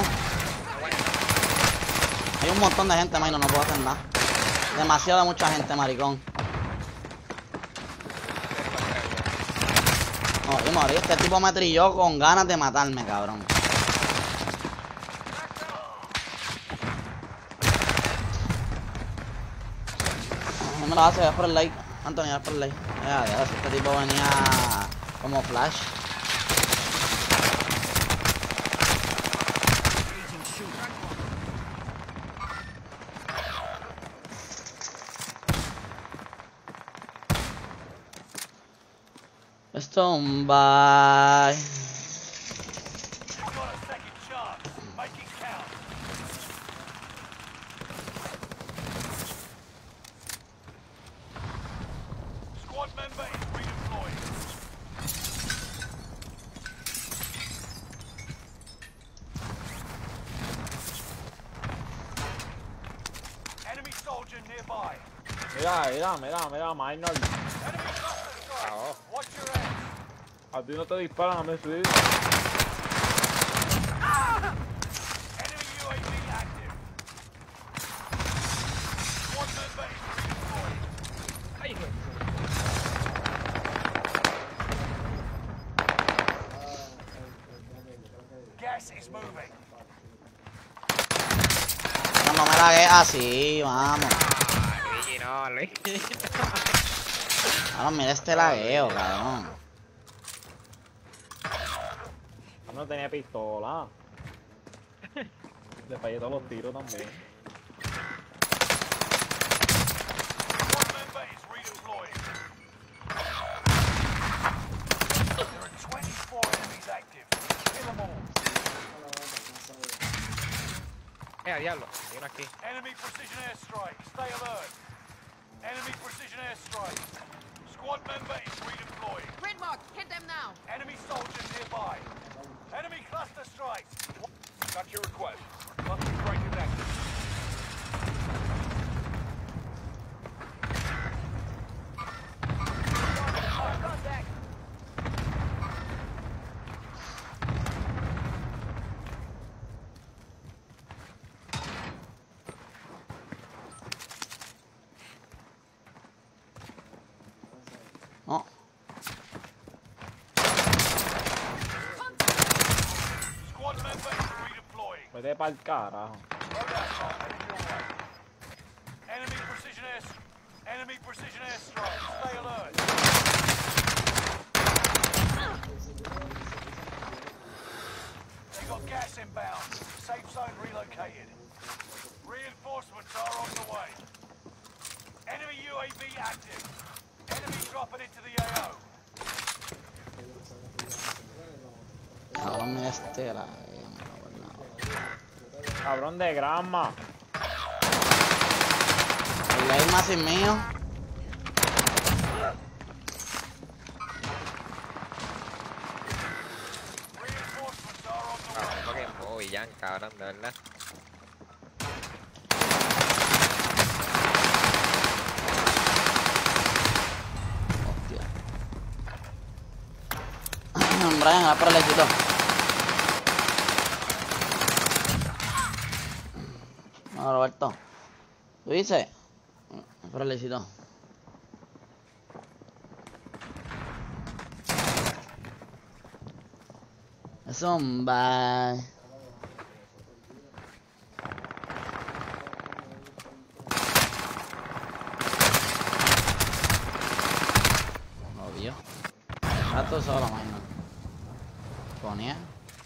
Hay un montón de gente, Maino, no puedo hacer nada. Demasiada mucha gente, maricón. Morí, morí. Este tipo me trilló con ganas de matarme, cabrón. me lo hace, es por el like. Antonio, es por el like. Ya, ya, este tipo venía como flash. Stone by. You've got a second chance. Make it count. Squad member is redeployed. Enemy soldier nearby. Mira, mira, mira, mira, minor. Enemy cluster strike. Oh. Watch your head. A ti no te disparan, a mí sí. Enemy U A V active. Squad member is redeployed. Ay, hijo. Gas is moving. No, no me la hagas así, vamos. Ah, Luigi, no, Luigi. Vamos, mira este lagueo, cabrón. No tenía pistola. Le fallé todos los tiros también. Squad member is redeployed. There are twenty-four enemies active. Kill them all. Eh, a diablo, hay uno aquí. Enemy precision airstrike. Stay alert. Enemy precision airstrike. Squad member is redeployed. Grid mark, hit them now. Enemy soldier nearby. Enemy cluster strike. Got your request. Cluster strike is active. Contact. No. Squad member is redeploying. Vete pa'l carajo. Loadout drop headed your way. Enemy precision air. Enemy precision airstrike. Stay alert. They got gas inbound. Safe zone relocated. Reinforcements are on the way. Enemy U A V active. Enemy dropping into the A O. Cabrón, mira este lagueo. Cabrón de grama. El like más es mío. Reinforcements are on the Ah, way. no que voy, ya, cabrón, de verdad. Hostia. Brian, va por el éxito. No, Roberto. ¿Tú dices? Va por el éxito. Eso, bye. Obvio. Rato solo, mano. Ponía.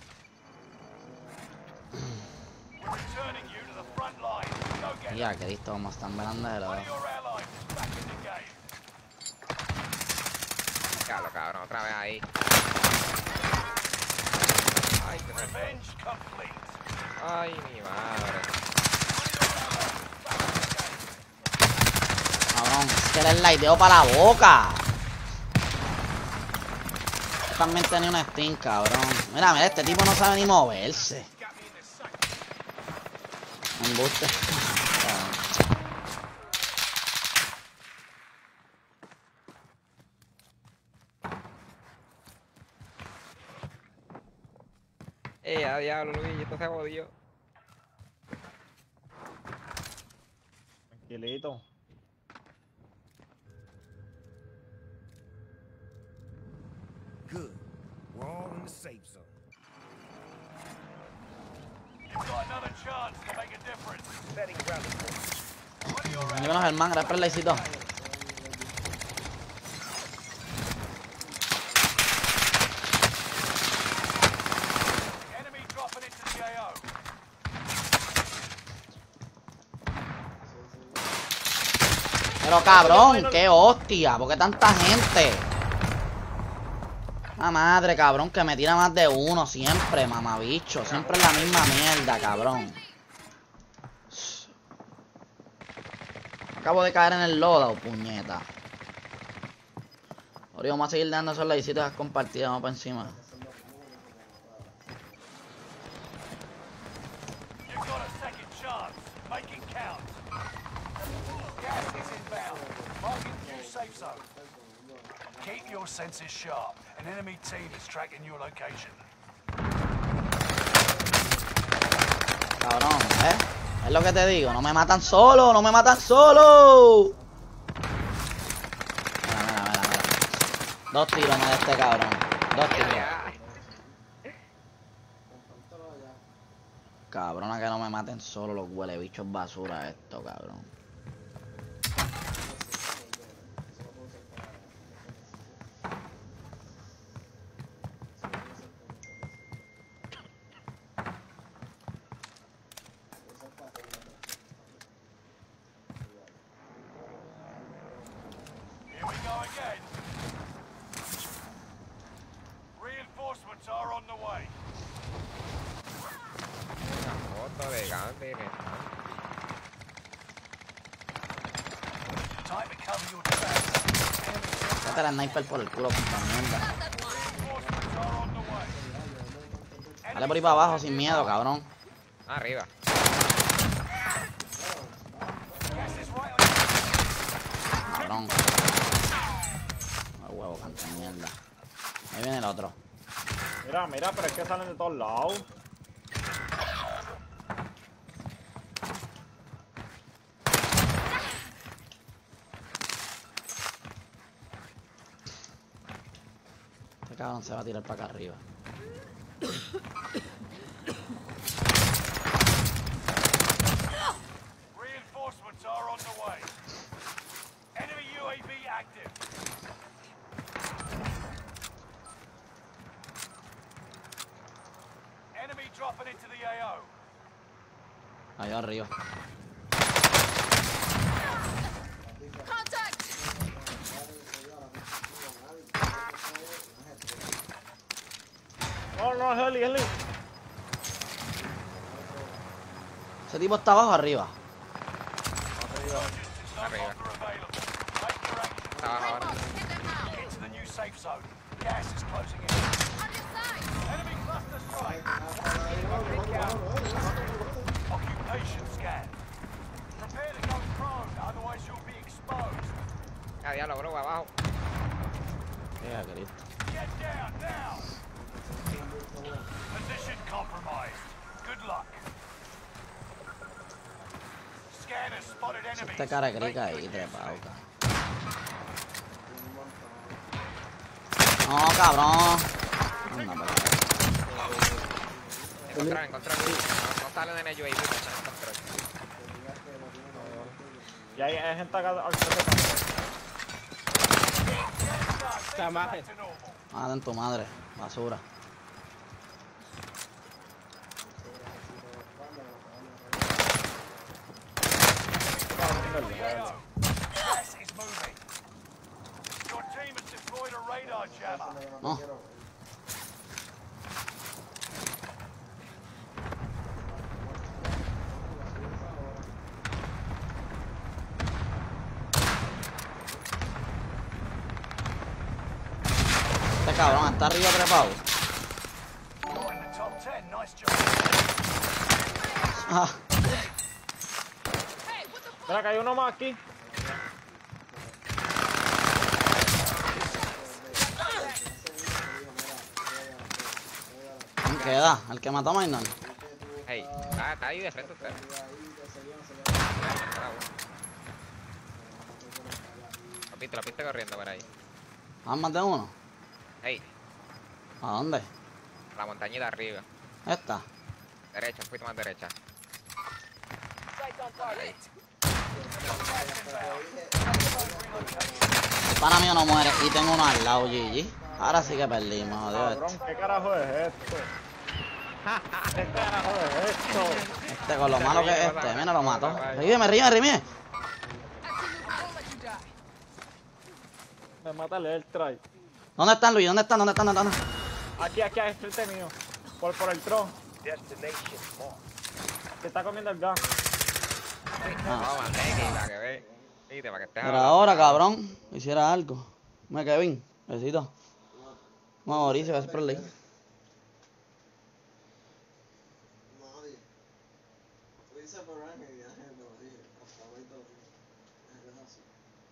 We're returning you to the front line. Go get Ya, que listo, como están velando de one lado. of your allies is back in the game. Diablo, cabrón, otra vez ahí. Ay, qué mal. Revenge complete. Ay, mi madre. Cabrón, es que el lighteo para la boca. También tenía una Steam, cabrón. Mira, mira, este tipo no sabe ni moverse. Embuste. Eh, a diablo, Luigi, esto se jodió. Tranquilito. Good. We're all in the safe zone. You've got another chance to make a difference. Setting ground point. One of your Díganos, Germán, gracias por el likecito. Pero cabrón, qué hostia, ¿por qué tanta gente? La madre, cabrón, que me tira más de uno siempre, mamabicho. Siempre es la misma mierda, cabrón. Acabo de caer en el lodo, puñeta. Ahora vamos a seguir dando esos likecitos compartidas, vamos para encima. Keep your senses sharp. An enemy team is tracking your location. Cabrón, ¿eh? Es lo que te digo, no me matan solo, no me matan solo. Mira, mira, mira, mira. Dos tiros me de este cabrón. Dos tiros. Cabrona que no me maten solo los huele bichos basura esto, cabrón. Mete la sniper por el culo, puta mierda. Dale por ahí para abajo sin miedo, cabrón. Arriba. Cabrón. A huevo, canta mierda. Ahí viene el otro. Mira, mira, pero es que salen de todos lados. Este cabrón se va a tirar para acá arriba. Reinforcements are on the way. Enemy U A V active. Enemy dropping into the A O. Allá arriba. Contact! No, no, Heli, Heli. Ese tipo está abajo o arriba. Arriba. Está abajo ahora. Get to the new safe zone. Gas is closing in. Enemy cluster strike. Occupation scan. Prepare to go prone, otherwise you'll be exposed. Ah, diablo, bro, abajo. Yeah, Cristo. Get down now. Position compromised. Good luck. Scanners spotted enemy. Este cara grica ahí, trepado, cabrón. No, cabrón. Anda, pero... Encontraron, encontraron. No, no salen en el U A V, no están en control. Y hay, hay gente acá al frente también. Mata en tu madre, basura. Gas is moving. Your team has deployed a radar jammer. No. Este cabrón está arriba trepado. You're in the top ten. Nice job. Ah, Mira, que hay uno más aquí. ¿quién queda? ¿El que mató a Mainon? Hey, ah, está ahí de frente usted. La pista, la pista corriendo por ahí. ¿Ah, más de uno? Hey, ¿A dónde? la montañita arriba. Esta. Derecha, un poquito más derecha. Ahí. El pana mío no muere y tengo uno al lado, G G. Ahora sí que perdimos, jodido esto. Cabrón, ¿qué carajo es esto? ¿Qué carajo es esto? Este con lo malo que es este, mira lo mató. Ríeme, ríeme, ríeme. Me mata el airstrike. ¿Dónde están, Luis? ¿Dónde están? ¿Dónde están? ¿Dónde están? Aquí, aquí, al frente mío. Por, por el tron. Que está comiendo el gas. No, mandé aquí para que ve. Viste, para que estés Pero hablando. ahora, cabrón, hiciera algo. Me Kevin, besito. Vamos a morir, se va a hacer por ley. Nadie. Tú dices por ahí y ya gente lo dije. Hasta hoy todo lo dije. Es así.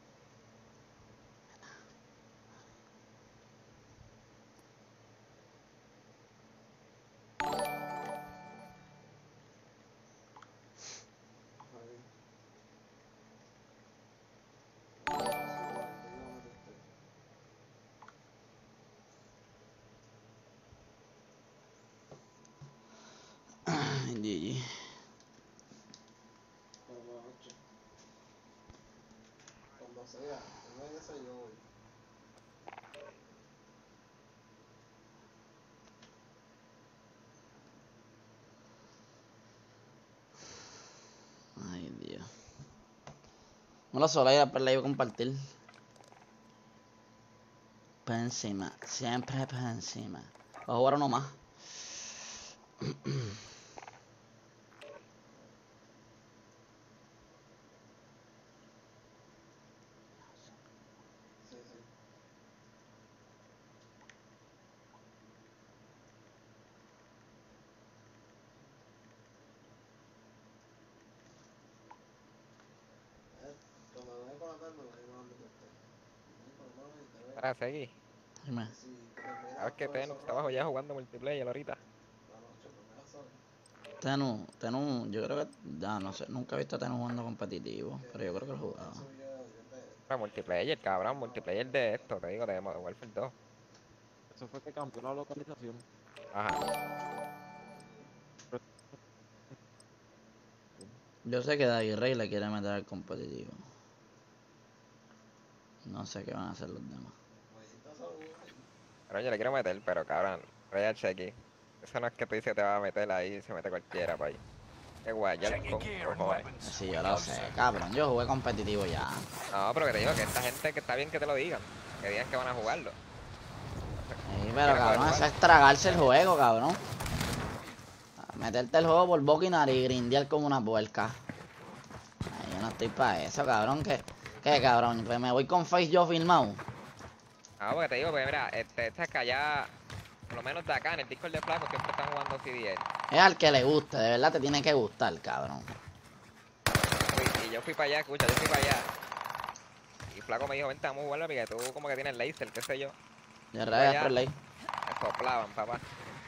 G G. Cuando sea, no hay ese yo voy. Ay, Dios. No lo solo ir, pero la iba a compartir. Pa' encima, siempre pa' encima. Voy a jugar uno más. Sí, sí. Eh, cuando me voy con la tarde, me voy a meter usted. Me voy con la mano y te veo. Para seguir. Dime. Si terminas Sabes que todo Teno eso está abajo ya rápido, jugando multiplayer ahorita. la noche, pues me la sabes. Tenu, Tenu, yo creo que, ya no sé, nunca he visto a Tenu jugando competitivo, pero yo creo que lo jugaba. Eso yo, yo te... Para multiplayer, cabrón, multiplayer de esto, te digo, de Modern Warfare dos. Eso fue que cambió la localización. Ajá. Yo sé que David Rey le quiere meter al competitivo. No sé qué van a hacer los demás. Pero yo le quiero meter, pero cabrón, Real Checky. Eso no es que tú dices que te va a meter ahí y se mete cualquiera para ahí. Qué guay, ya con cojones. Sí, yo lo sé, cabrón. Yo jugué competitivo ya. No, pero que te digo que esta gente que está bien que te lo digan. Que digan que van a jugarlo. Sí, pero cabrón, eso es tragarse el juego, cabrón. Meterte el juego por boca y nariz y grindear como una puerca. Ay, yo no estoy para eso, cabrón. ¿Qué, qué cabrón? Pues me voy con Face yo filmado. Ah, porque te digo, pues mira, este, esta es que allá, por lo menos de acá, en el Discord de Flaco, siempre están jugando C D L. Es al que le guste, de verdad te tiene que gustar, cabrón. Y yo fui para allá, escucha, yo fui para allá. Y Flaco me dijo, vente, vamos a jugarlo, porque tú como que tienes laser, qué sé yo. De revés, por ley. Me soplaban, papá.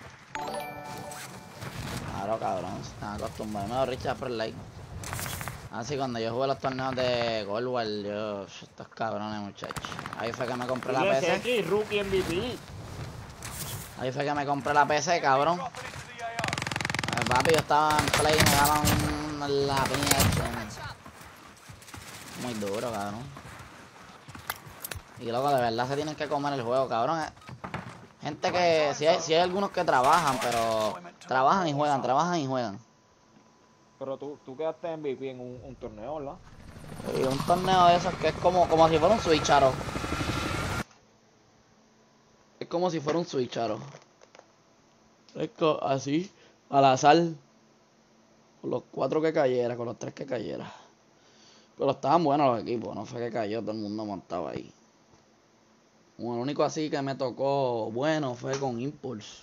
Claro, cabrón, se están acostumbrados. Me Richard por like. Así cuando yo jugué los torneos de Gold War, yo, estos cabrones, muchachos. Ahí fue que me compré la P C. Rookie M V P. Ahí fue que me compré la P C, cabrón. Ay, papi, yo estaba en play y me daban la piña. Muy duro, cabrón. Y loco, de verdad se tienen que comer el juego, cabrón. Gente que, si hay, si hay algunos que trabajan, pero trabajan y juegan, trabajan y juegan. Pero tú, tú quedaste M V P en un, un torneo, ¿verdad? Y un torneo de esos que es como, como si fuera un switcharo. Es como si fuera un switcharo. Es co- así, al azar. Con los cuatro que cayera, con los tres que cayera. Pero estaban buenos los equipos, no fue que cayó todo el mundo montado ahí. Bueno, lo único así que me tocó bueno fue con Impulse.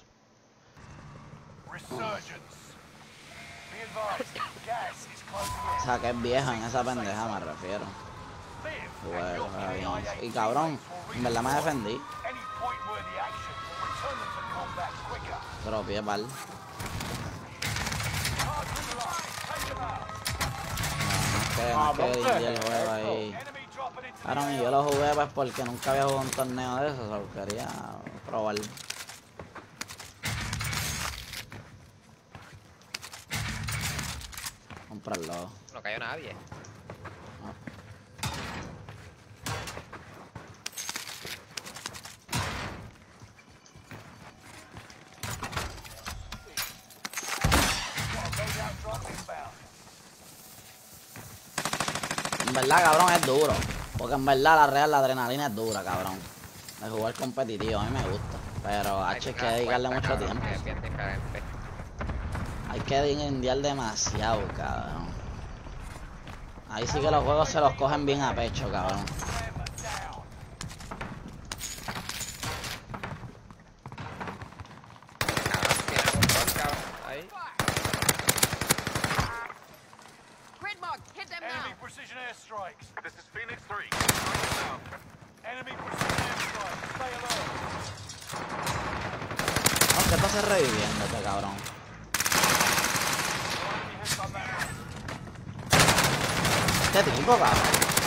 O sea, que es vieja en esa pendeja, me refiero. Bueno, bien. Y cabrón, en verdad me defendí. Pero pie mal. No, no es que, no es que el juego ahí. Claro, y yo lo jugué pues porque nunca había jugado un torneo de esos, solo quería probar. Comprarlo. No cayó nadie. En verdad, cabrón, es duro. Porque en verdad la real, la adrenalina es dura, cabrón. De jugar competitivo, a mí me gusta. Pero H hay que dedicarle mucho tiempo. Es bien diferente. Hay que dedicar demasiado, cabrón. Ahí sí que los juegos se los cogen bien a pecho, cabrón. Ahí. Grid mark, hit them Enemy now. precision airstrikes. This is Phoenix three. Enemy precision airstrikes. Stay alert. No, ¿qué pasa reviviendo este cabrón? Este tipo, cabrón.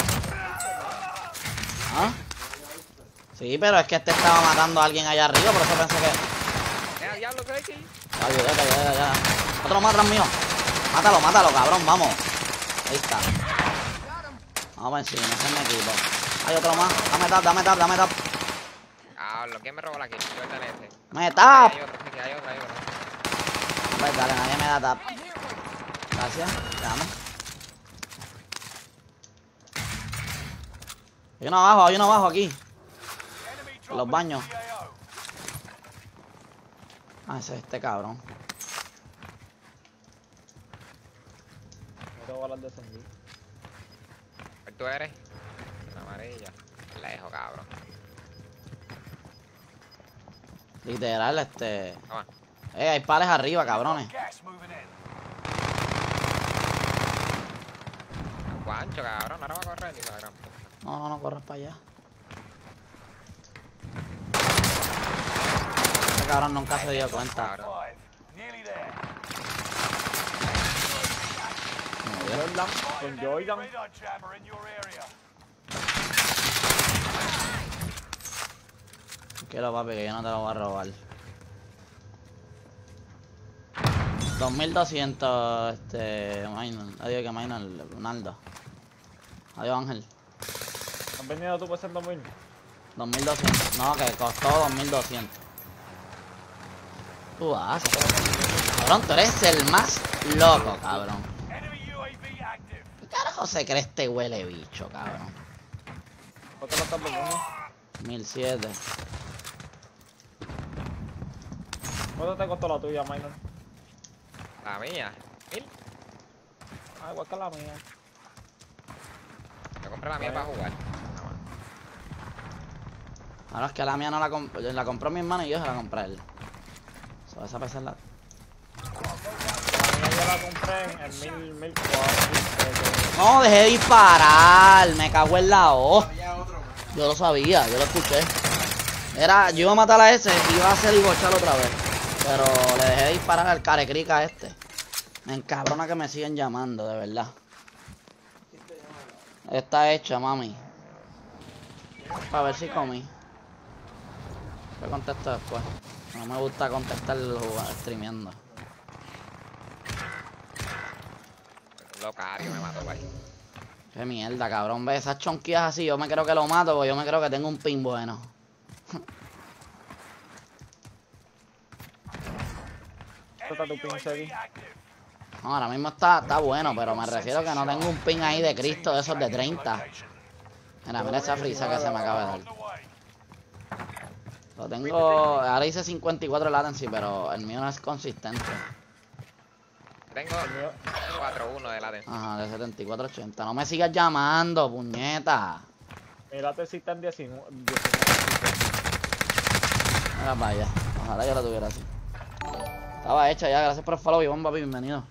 ¿Ah? Sí, pero es que este estaba matando a alguien allá arriba, por eso pensé que... Eh, diablo, ¿qué hay aquí? Ayuda, ya, ya, ya. Otro más atrás mío. Mátalo, mátalo, cabrón, vamos. Ahí está. Vamos por encima, ese es mi equipo. Hay otro más. Dame tap, dame tap, dame tap. Diablo, ¿quién me robó la kill? Yo el este. Me tap. Hay otro, sí, hay otro, hay otro. Pues dale, nadie me da tap. Gracias, dame. Hay uno abajo, hay uno abajo aquí. En los baños. Ah, ese es este cabrón. No tengo balas de sendí. ¿Cuál tú eres? Una amarilla. Lejos, cabrón. Literal, este... Toma. Eh, hay pales arriba, cabrones. Gas moving in. Guancho, cabrón. Ahora va a correr, hijo de gran puta. No, no, no, corres para allá. Este cabrón nunca se dio cuenta. Five. Nearly there. Jordan, con Jordan. Radar jammer in your area. Quiero, papi, que yo no te lo voy a robar. dos mil doscientos, este... Minor. Adiós, que Minor, Ronaldo. Adiós, Ángel. ¿Has venido tú por ser dos mil? dos mil doscientos. No, que costó dos mil doscientos. Tú vas. Cabrón, tú eres el más loco, cabrón. Enemy U A V active. ¿Qué carajo se cree este huele bicho, cabrón? ¿Por qué lo estás vendiendo? mil siete. ¿Cuánto te costó la tuya, Minor? La mía. ¿Mil? Ah, igual que la mía. Yo compré la mía para jugar. Ahora es que la mía no la compró. La compró mi hermano y yo se la compré a él. So, esa pesa es la... La mía yo la compré en mil, mil cuatro. No, dejé de disparar. Me cago en la O. Yo lo sabía, yo lo escuché. Era, yo iba a matar a ese y iba a hacer digochar otra vez. Pero le dejé de disparar al carecrica este. Me encabrona que me siguen llamando, de verdad. Está hecha, mami. Para ver si comí. Te contesto después. No me gusta contestar streameando. Locario me mató, güey. Qué mierda, cabrón. Ve esas chonquillas así. Yo me creo que lo mato porque yo me creo que tengo un pin bueno. ¿Está tu pin, Sedi? No, ahora mismo está, está bueno, pero me refiero que no tengo un pin ahí de Cristo de esos de treinta. Mira, mira esa frisa que se me acaba de dar. Lo tengo... Ahora hice cincuenta y cuatro latency, pero el mío no es consistente. Tengo cuatro uno de la de. Ajá, de setenta y cuatro ochenta. No me sigas llamando, puñeta. Mírate si está en diecinueve. Mira, vaya. Ojalá yo la tuviera así. Estaba hecha ya. Gracias por el follow y bomba, bienvenido.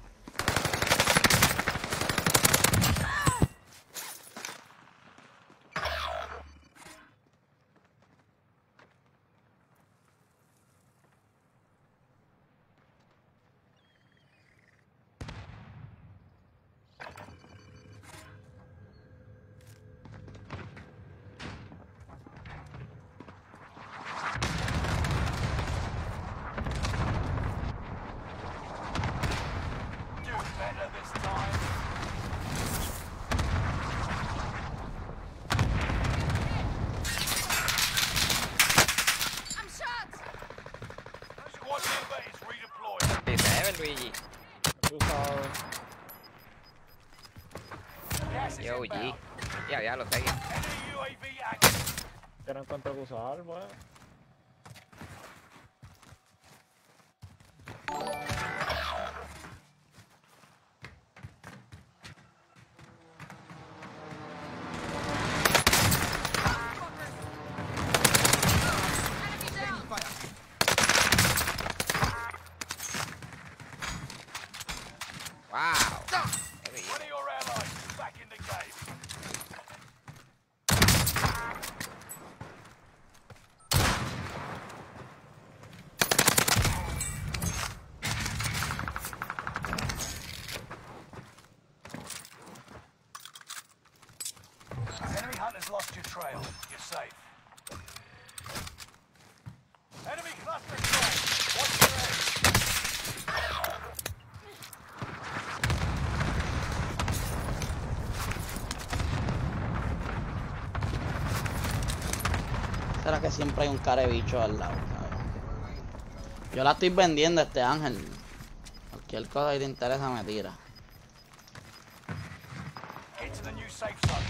Luigi. Tú sabes. Gas is Yo, G. inbound. Ya, ya, lo seguí. Enemy U A V active. Que no encuentro que usar, pues. Wow. Qué bien. One of your allies is back in the game. Enemy hunters lost your trail. You're safe. Enemy cluster strike. Watch your head. ¿Será que siempre hay un cara de bicho al lado? ¿Sabes? Yo la estoy vendiendo a este Ángel. Cualquier cosa que te interesa me tira. Get to the new safe zone.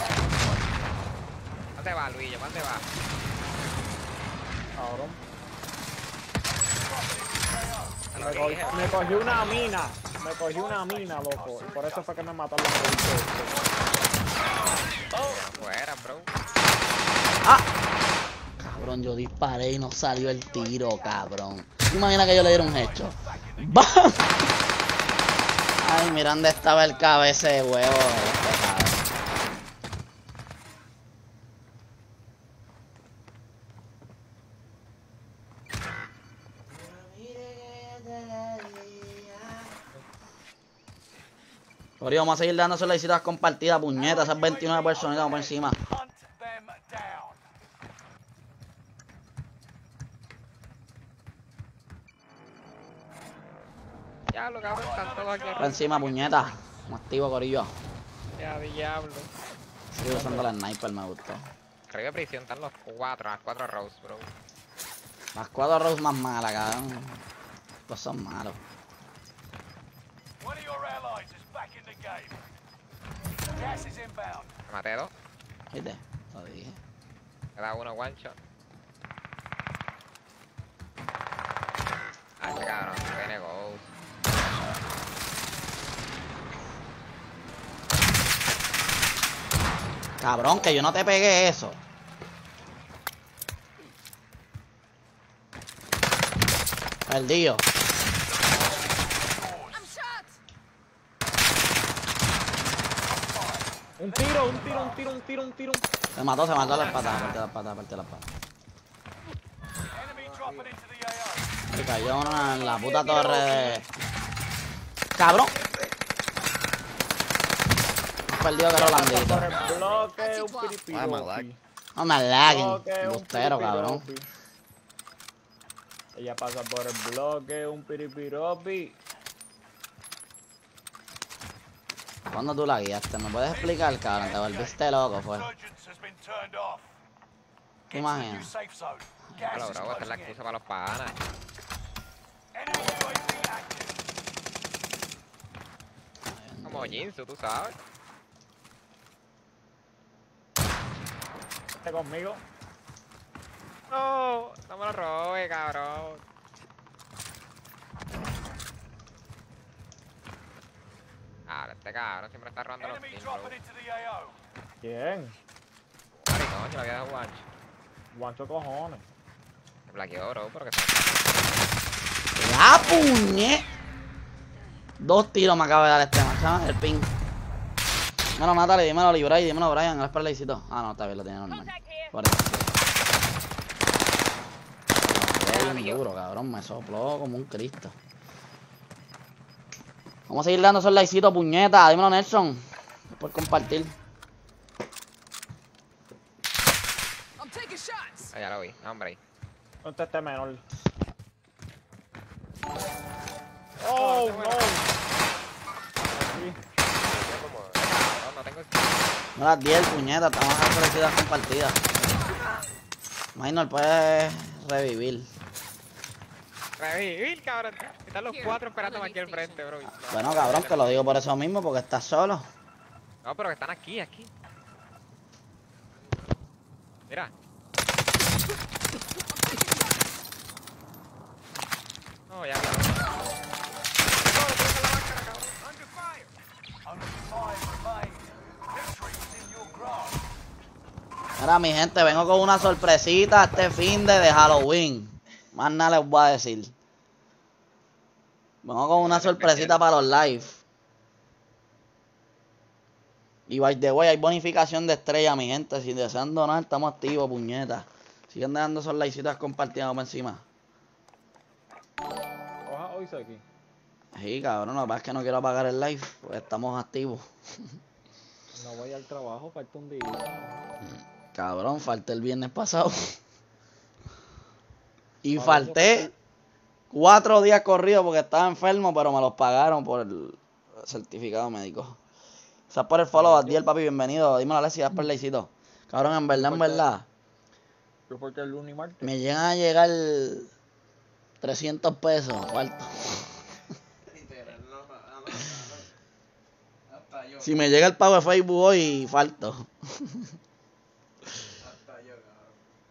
¿Dónde va, Luillo? ¿Dónde va? Cabrón. Te Me, lo cogí, dije. me cogí una mina. Me cogí una mina, loco. Y por eso fue que me mataron los bichos. Fuera, bro. ¡Ah! Cabrón, yo disparé y no salió el tiro, cabrón. Imagina que yo le diera un hecho. ¡Bam! Ay, mira dónde estaba el cabeza de huevo. Este, cabrón. Corillo, vamos a seguir dando solicitudes compartidas, puñetas, esas veintinueve personitas vamos por encima. Hunt them down. Ya, lo cabrón, están todos aquí. Por encima, puñetas. Como activo, Corillo. Ya, diablo. Sigo usando la sniper, me gustó. Arriba de prisión están los cuatro, las cuatro Rose, bro. Las cuatro Rose más malas, cabrón. Estos son malos. One of your allies is back in the game. Gas is inbound. Me maté dos. ¿Viste? Lo dije. Queda uno one shot. Ah, este cabrón, tiene ghost. Cabrón, que yo no te pegué eso. Perdido. Un tiro, un tiro, un tiro, un tiro, un tiro. Se mató, se mató las patas, aparte las patas, aparte las patas. Enemy dropping into the A O. Se cayó uno en la puta torre de... ¡Cabrón! Has perdido que lo Por blandito. el bloque, un Why am I lag? piripiropi. No me laguen. Bloque, un Bustero, cabrón. piripiropi. Ella pasa por el bloque, un piripiropi. ¿Cuándo tú la guiaste? ¿Me puedes explicar, cabrón? Te volviste loco, fue. Insurgents has been turned off. ¿Te Get to the imaginas? new safe zone. Claro, Gas is bro, esta es la closing in. excusa para los panas. Enemy U A V active. Como Jinsu, tú sabes. Este conmigo. No, no me lo robes, cabrón. Ahora, este cabrón siempre está robando los Enemy kills, bro. dropping into the A O. ¿Quién? Maricón, yo lo había dejado guancho. Guancho cojones. Me blaqueó, bro, pero que se ¡La puñe! Dos tiros me acaba de dar este macho, el ping. Dímelo, mátale, dímelo, Libray, dímelo, Brian, el spraycito. Ah, no, está bien, lo tiene normal. Por eso. Lo pegué bien duro, cabrón, me sopló como un Cristo. Vamos a seguir dando esos likecitos, puñeta. Dímelo, Nelson. Por compartir. I'm taking shots. Ah, ya lo vi, no, hombre ahí. ¿Dónde está este menor? Oh, no. Aquí. Cabrón, no tengo... No las diez, puñeta, estamos a felicidad compartida. Minor puede revivir. Revivir, cabrón. Están los cuatro esperándome aquí al frente, bro. Bueno, cabrón, que lo digo por eso mismo, porque estás solo. No, pero que están aquí, aquí. Mira. No, ya, claro. Under fire. Only five remain. Victory is in your grasp. Mira, mi gente, vengo con una sorpresita este fin de, de Halloween. Más nada les voy a decir. Vengo con una sorpresita para los live. Y by the way, hay bonificación de estrella, mi gente. Si desean donar, estamos activos, puñetas. Siguen dejando esos likecitos compartiendo por encima. Coja hoy aquí. Sí, cabrón, lo que pasa es que no quiero apagar el live, pues estamos activos. No voy al trabajo, falta un día. Cabrón, falté el viernes pasado. Y Por falté eso cuatro días corridos porque estaba enfermo, pero me los pagaron por el certificado médico. O sea, por el follow, Adiel, papi, bienvenido. Dímelo, Alexi, das por el likecito. Cabrón, en verdad, en verdad, Yo porque el lunes y martes. me llegan a llegar trescientos pesos, falta. Literal, no, no, no, no. Hasta yo. Si me llega el pago de Facebook hoy, falto. Hasta yo, cabrón.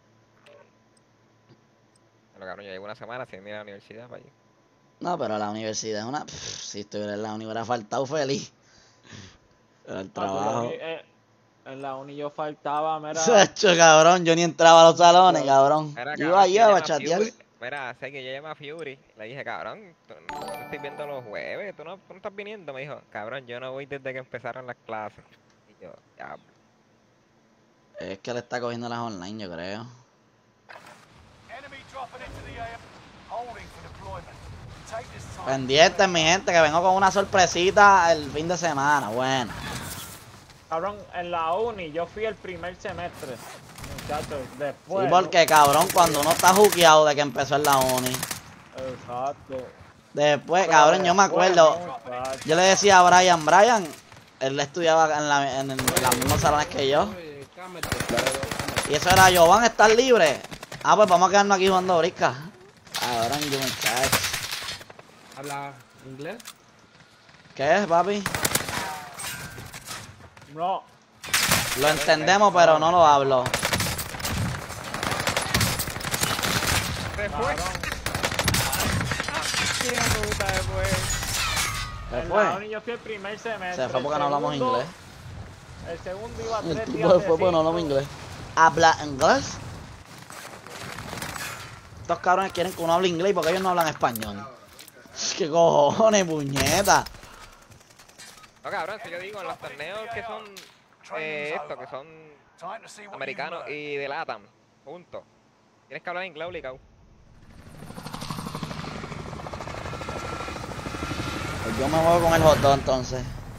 Bueno, cabrón, yo llevo una semana sin ir a la universidad para allí. No, pero la universidad es una... Pff, si estuviera en la uni hubiera faltado feliz. Pero el trabajo... Eh, en la uni yo faltaba, mira. Sacho, cabrón, yo ni entraba a los salones, cabrón. Mira, Yo cabrón, iba que allá a llama chatear. Fury. Mira, sé que yo llamé a Fury. Le dije, cabrón, tú no te estoy viendo los jueves, ¿tú no, tú no estás viniendo. Me dijo, cabrón, yo no voy desde que empezaron las clases. Y yo, ya. Es que le está cogiendo las online, yo creo. Enemy dropping into the A O. Holding for deployment. Take this time. Pendientes, mi gente, que vengo con una sorpresita el fin de semana. Bueno. Cabrón, en la uni yo fui el primer semestre. Muchachos, después. Sí, porque, cabrón, cuando uno está juqueado de que empezó en la uni. Exacto. Después, Pero cabrón, yo me después, acuerdo. muchacho. Yo le decía a Brian, Brian, él estudiaba en, la, en, el- en los mismos salones que yo. Y eso era, Jovan, ¿estás libre? Ah, pues vamos a quedarnos aquí jugando brisca. Cabrón, yo muchacho. ¿Habla inglés? ¿Qué es, papi? No. Lo entendemos, pero no lo hablo. Se fue. Qué puta después. ¿Qué En fue? la uni yo fui el primer semestre. Se fue porque no hablamos segundo- inglés. El segundo iba El tres tipo días se de fue porque no hablamos cinco. inglés. ¿Habla inglés? Estos cabrones quieren que uno hable inglés porque ellos no hablan español. ¿Qué cojones, puñeta? No, cabrón, si yo digo, en los torneos que son eh, esto, que son Time to see what americanos you've learned. y de LATAM, juntos. Tienes que hablar inglés obligado. Pues yo me voy con el hot dog entonces.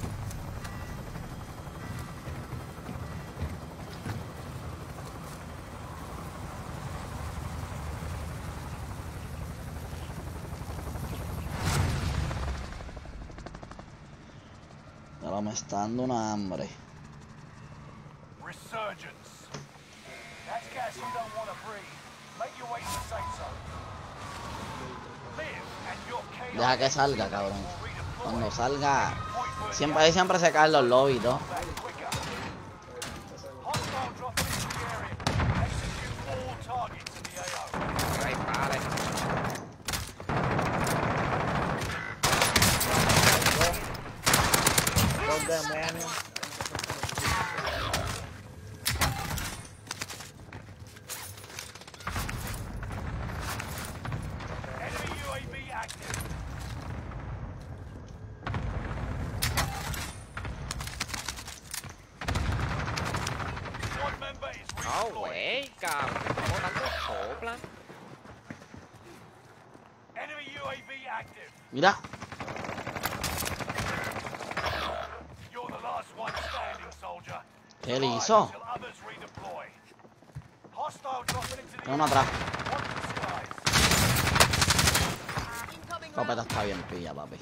Pero me está dando una hambre. Resurgence. That's gas you don't want to breathe. Make your way to the safe zone. Live and your K I A Deja que salga, cabrón. will redeploy. Cuando salga, Point where siempre ahí siempre se caen los lobbies, ¿no? back quicker. Hostile dropping into the area. Execute all targets in the A O. Ay, vale. Los demonios. Enemy U A V active. Squad member is No, redeployed. güey, cabrón. ¿Cómo tanto soplan? Enemy U A V active. Mira, You're the last one standing, soldier. ¿qué le hizo? Until others redeploy. Hostile dropping into the Tengo uno atrás. Watch the skies. Incoming Copeta round. está bien pilla, papi.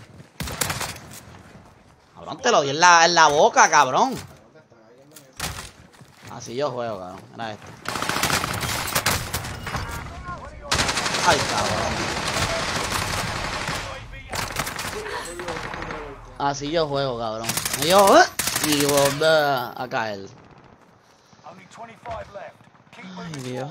Cabrón, te lo di en la, en la boca, cabrón. Así yo juego, cabrón. Mira esto. Ay, cabrón. Así yo juego, cabrón. Y yo, ¿eh? Y volver a caer. Only twenty-five left. Ay, Dios.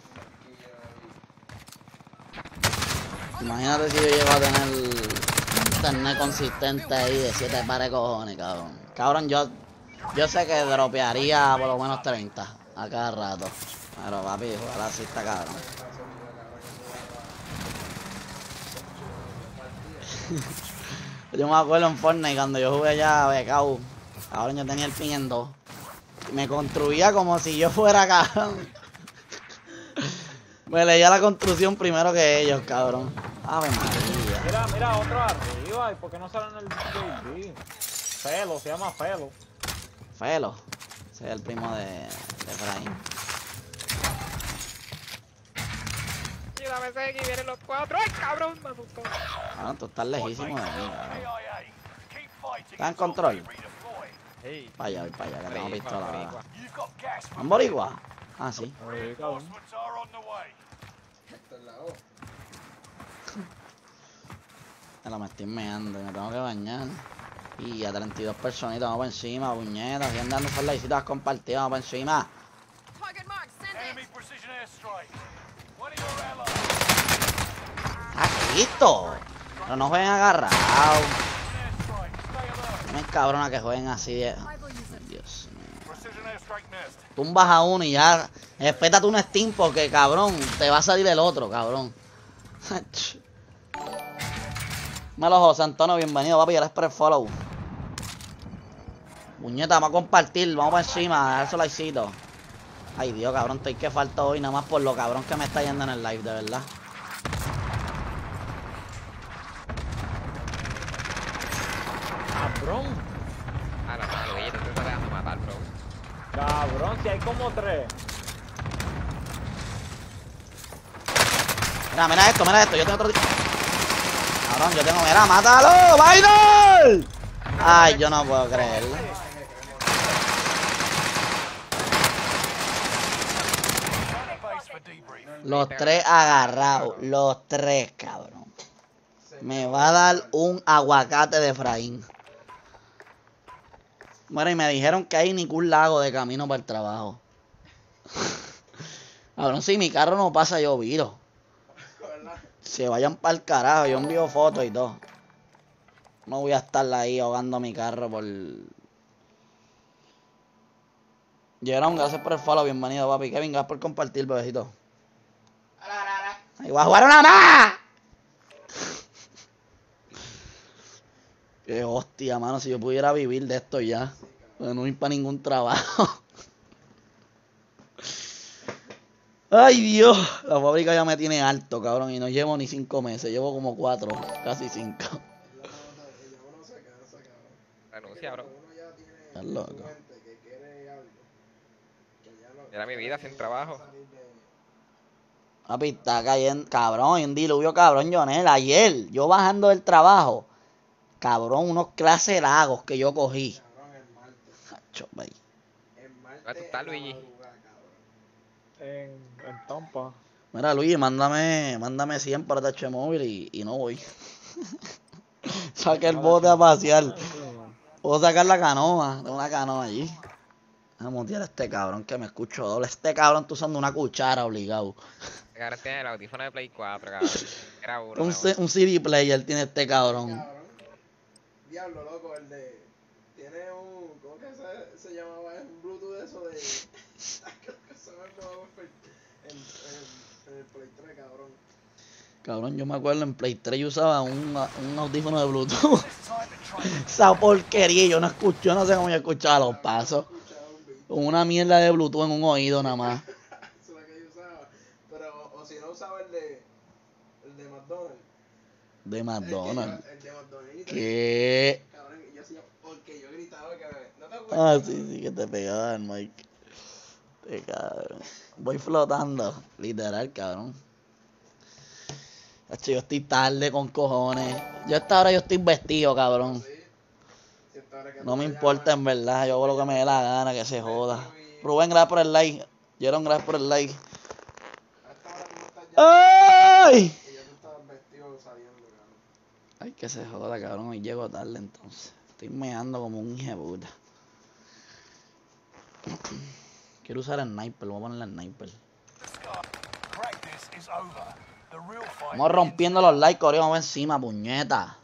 Imagínate si yo llego a tener internet consistente ahí de siete pares de cojones, cabrón. Cabrón, yo, yo sé que dropearía por lo menos treinta a cada rato. Pero papi, ojalá así está cabrón. Yo me acuerdo en Fortnite cuando yo jugué allá a B K U. Cabrón, yo tenía el pin en dos. Y me construía como si yo fuera cabrón. Me leía la construcción primero que ellos, cabrón. Ave María. Mira, mira, otro arriba. ¿Y por qué no sale en el J B? Felo, se llama Felo. Felo. Ese es el primo de, de Efraín. Ayúdame, Seki, vienen los cuatro. ¡Ay, cabrón! Me asustó. Cabrón, tú estás lejísimo de mí, cabrón. ¿Estás en control? Hey. Para allá, voy para allá, que tengo Boricua, pistola ahora. boricua. ¿En Boricua? Ah, sí. Reinforcements are on the way. Hasta el lado. Me la me estoy meando y me tengo que bañar. Y a treinta y dos personitas, vamos por encima, puñetas. Siguen dando esos likecitos compartidos, vamos por encima. Target mark, send Enemy it. precision airstrike. One of your allies. ¡Ah, listo! Pero no jueguen agarrados. Airstrike. Stay alert. No me encabrona que jueguen así de... I will use it. Dios mío. Precision airstrike nest. Tumbas a uno y ya... Espétate un Steam porque, cabrón, te va a salir el otro, cabrón. Melo José Antonio, bienvenido, papi, gracias por el follow. Puñeta, vamos a compartir, vamos para encima, a dar su likecito. Ay, Dios, cabrón, estoy que falta hoy, nada más por lo cabrón que me está yendo en el live, de verdad. Cabrón. A la mano, güey, te estoy tratando de matar, bro. Cabrón, si hay como tres. Mira, mira esto, mira esto, yo tengo otro... Cabrón, yo tengo... Mira, mátalo, Vainol. Ay, yo no puedo creerlo. Base for debrief. Los tres agarrados, los tres, cabrón. Me va a dar un aguacate de Efraín. Bueno, y me dijeron que hay ningún lago de camino para el trabajo. Cabrón, si mi carro no pasa, yo viro. Se vayan para el carajo, yo envío fotos y todo. No voy a estar ahí ahogando mi carro por... Jerón, gracias por el follow, bienvenido, papi. Kevin, gracias por compartir, bebecito. ¡Ahí voy a jugar una más! Qué hostia, mano, si yo pudiera vivir de esto ya. Pero no ir para ningún trabajo. Ay, Dios. La fábrica ya me tiene alto, cabrón. Y no llevo ni cinco meses. Llevo como cuatro, casi cinco. Renuncia, bro. Estás loco. Era mi vida sin trabajo. Papi, está cayendo, cabrón, hay un diluvio, cabrón, Jonel. Ayer, yo bajando del trabajo, cabrón, unos clases lagos que yo cogí. Hacho, bye. ¿Dónde tú estás, Luigi? En, en Tampa. Mira, Luis, mándame, mándame cien para T H móvil y, y no voy. Saca el bote a pasear. Puedo sacar la canoa, tengo una canoa allí. Vamos a montear a este cabrón que me escucho doble. Este cabrón está usando una cuchara obligado. Este cabrón tiene el audífono de Play cuatro, cabrón. Era uno. Un, mi C- amor. un C D player tiene este cabrón. Diablo, loco, el de... Tiene un... ¿Cómo que se, se llamaba? Es un Bluetooth de eso de... Creo que se me llamaba en, en, en el Play tres, cabrón. Cabrón, yo me acuerdo en Play tres yo usaba un, un audífono de Bluetooth. Esa porquería, yo no escucho, yo no sé cómo yo escuchaba los pasos. Con una mierda de Bluetooth en un oído nada más. Eso es lo que yo usaba. Pero, o si no usaba el de... El de McDonald's. De El, que McDonald's. yo- el de McDonald's. ¿Qué? Cabrón, yo hacía... Porque yo gritaba que me... ¿No te Ah, acuerdas? sí, sí, que te pegaban, Mike. Te cabrón. Voy flotando, literal, cabrón. Hacho, yo estoy tarde con cojones. Yo a esta hora yo estoy vestido, cabrón. Sí. Si esta hora que No tú me me importa llamas, en verdad, yo hago lo que me dé la gana, que se joda. Rubén, gracias por el like. Jerón, gracias por el like. a esta hora tú me estás llamando ¡Ay! y ya tú estabas vestido saliendo, cabrón. Ay, que se joda, cabrón. Hoy llego tarde entonces. Estoy meando como un hijo de puta. Quiero usar el sniper, voy a poner el sniper. is over. The real fight. Vamos rompiendo los likes, corrió, vamos encima, puñeta.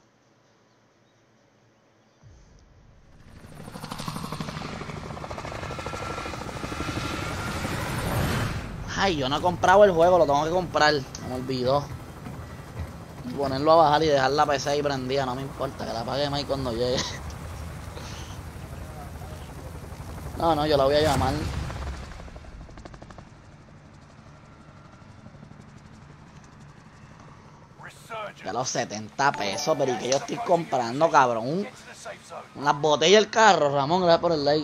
Ay, yo no he comprado el juego, lo tengo que comprar. Se me olvidó. Y ponerlo a bajar y dejar la P C ahí prendida, no me importa, que la apague Mike cuando llegue. No, no, yo la voy a llamar. Ya los setenta pesos, pero ¿y que yo estoy comprando, cabrón? Unas botellas del carro, Ramón, gracias por el like.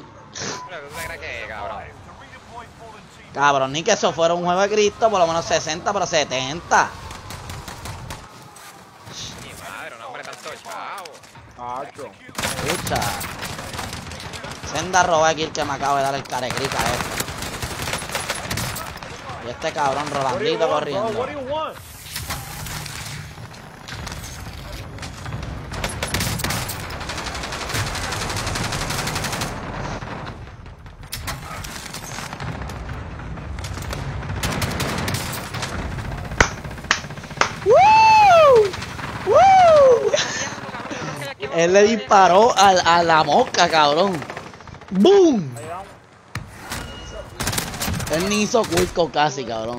Cabrón, ni que eso fuera un juego de Cristo, por lo menos sesenta, pero setenta. Mi madre, un hombre tanto chavo. Hacho. Escucha. Senda roba aquí el que me acaba de dar el carecrica este. Y este cabrón Rolandito corriendo. What do you want? Él le disparó a, a la mosca, cabrón. ¡Boom! Él ni hizo cuico casi, cabrón.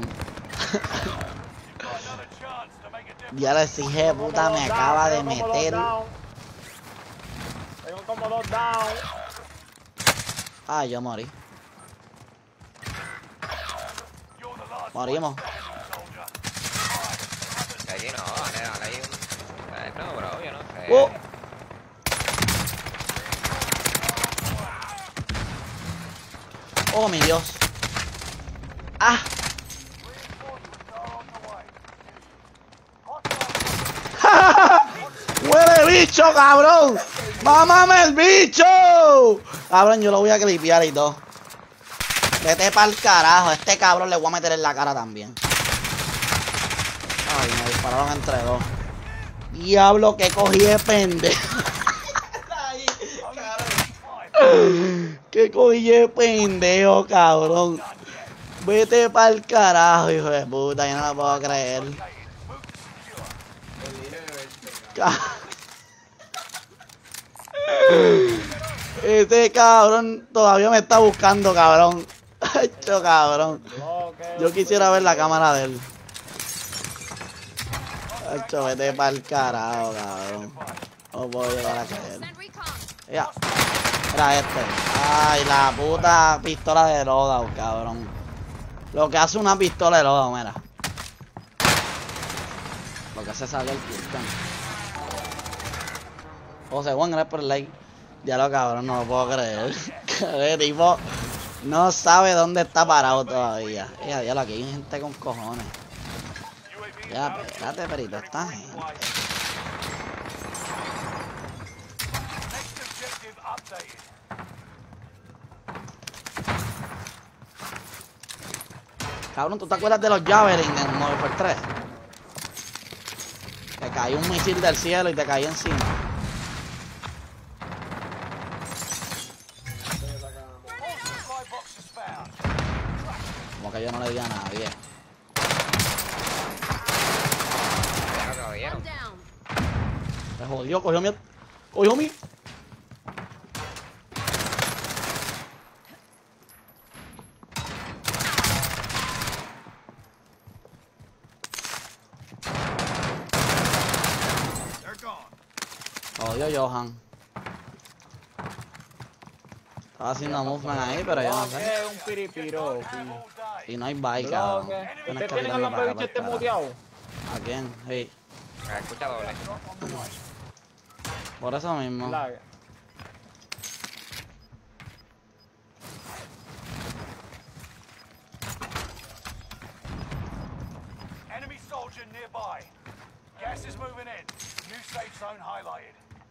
Ya le dije, puta, me acaba de meter. Tengo como dos down. Ah, yo morí. Morimos. Aquí no, dale, dale ahí un... No, bro, yo no sé. Oh. Oh, mi Dios. Ah. ¡Huele bicho, cabrón! ¡Mámame el bicho! Cabrón, yo lo voy a clipear y todo. Vete pa'l carajo. Este cabrón le voy a meter en la cara también. Ay, me dispararon entre dos. Diablo, que cogí de pendejo. Que cogí de pendejo, cabrón. Vete pa'l carajo, hijo de puta. Yo no lo puedo creer. Este cabrón todavía me está buscando, cabrón. Hecho, cabrón. Yo quisiera ver la cámara de él. Hecho, vete pa'l carajo, cabrón. No puedo llegar a creer. Ya. Era este. Ay, la puta pistola de loadout, cabrón. Lo que hace una pistola de loadout, mira. Lo que hace sale el pistón. José Juan, gracias por el like. Ya lo cabrón, no lo puedo creer. El tipo no sabe dónde está parado todavía. Ya, ya, aquí hay gente con cojones. Ya, espérate, perito, esta gente. Cabrón, ¿tú te acuerdas de los Javelin en Modern Warfare tres? Te cayó un misil del cielo y te caía encima. Como que yo no le di a nadie. Me jodió, cogió mi... Cogió mi... Jodió Johan. Estaba haciendo movement ahí, pero yo no sé. Es un piripiro. Y no hay bike, cabrón. ¿Usted tiene el nombre de bicho este muteado? ¿A quién? Sí. Escucha doble. Por eso mismo. Enemy soldier nearby. Gas is moving in. New safe zone highlighted.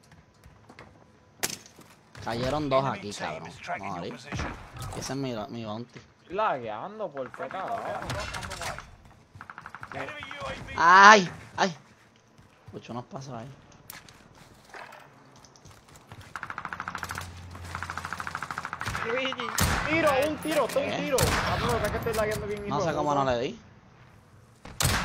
Cayeron dos aquí, cabrón. Morí. Ese es mi, mi bounty. Lagueando por qué, cabrón. ¡Ay! ¡Ay! Mucho nos pasó ahí. Tiro, un tiro, estoy un tiro. Ah, pero que estoy lagueando bien. No sé cómo no le di.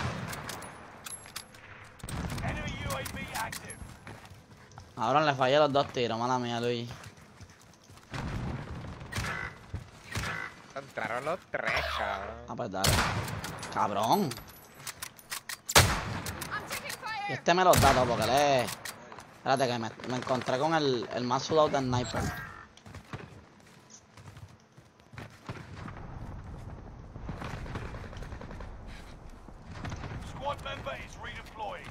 active. Ahora le fallé los dos tiros, mala mía, Luis. Entraron los tres, cabrón. Ah, pues dale. Cabrón. Y este me los da todo porque le... Espérate que me, me encontré con el, el más sudado del sniper. Squad member is redeployed.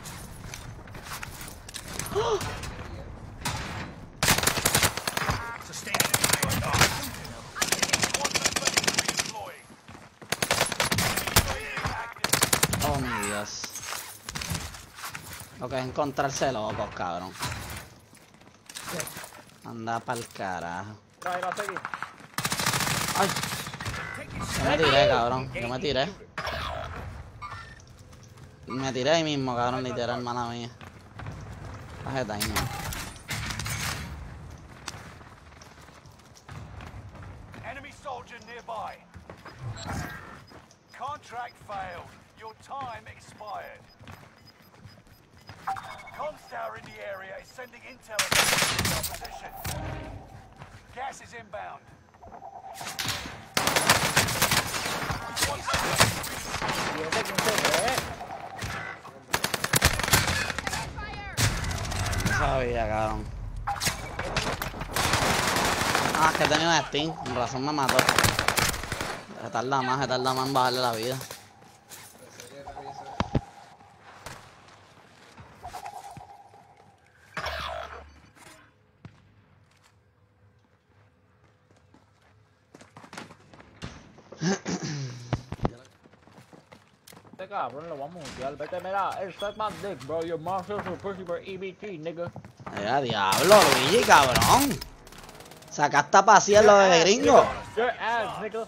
Oh, mi Dios. Lo que es encontrarse locos, cabrón. Anda pa'l carajo. Mira, mira, seguí. Ay. Yo me tiré, cabrón. Yo me tiré. Me tiré ahí mismo, cabrón, literal, mala mía. Baje time. Enemy soldier nearby. Contract failed. Your time expired. Comstar in the area is sending intel about your position. Gas is inbound. ¿Y ese quién se cree? No sabía, cabrón. Ah, es que tenía un Steam. Con razón me mató. Se tarda más, se tarda más en bajarle la vida. Este cabrón lo vamos a mutear. Vete, mira, el suck my dick, bro. Your mom shows her pussy for E B T, nigga. Mira, diablo, Luigi, cabrón. Sacaste a pasear lo de gringo. Your ass, nigga.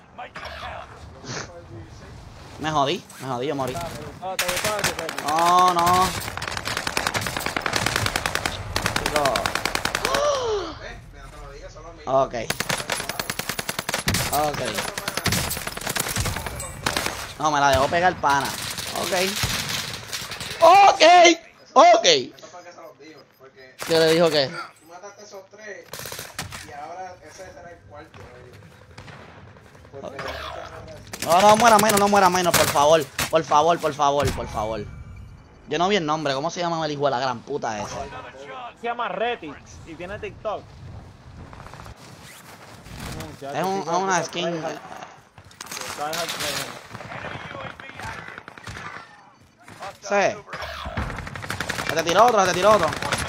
Me jodí, me jodí, yo morí. Oh, te gustó ese juego. No, no. Chico. Ok. Ok. No, me la dejó pegar el pana. Ok. Ok. Ok. Eso fue que se los digo, porque ¿Qué le dijo qué? tú mataste esos tres y ahora ese será el cuarto. Porque No, no muera menos, no muera menos, por favor. Por favor, por favor, por favor. Yo no vi el nombre, ¿cómo se llama el hijo de la gran puta ese? Se llama Retix y tiene TikTok. Es un, es una skin. Sí. Se te tiró otro, se te tiró otro.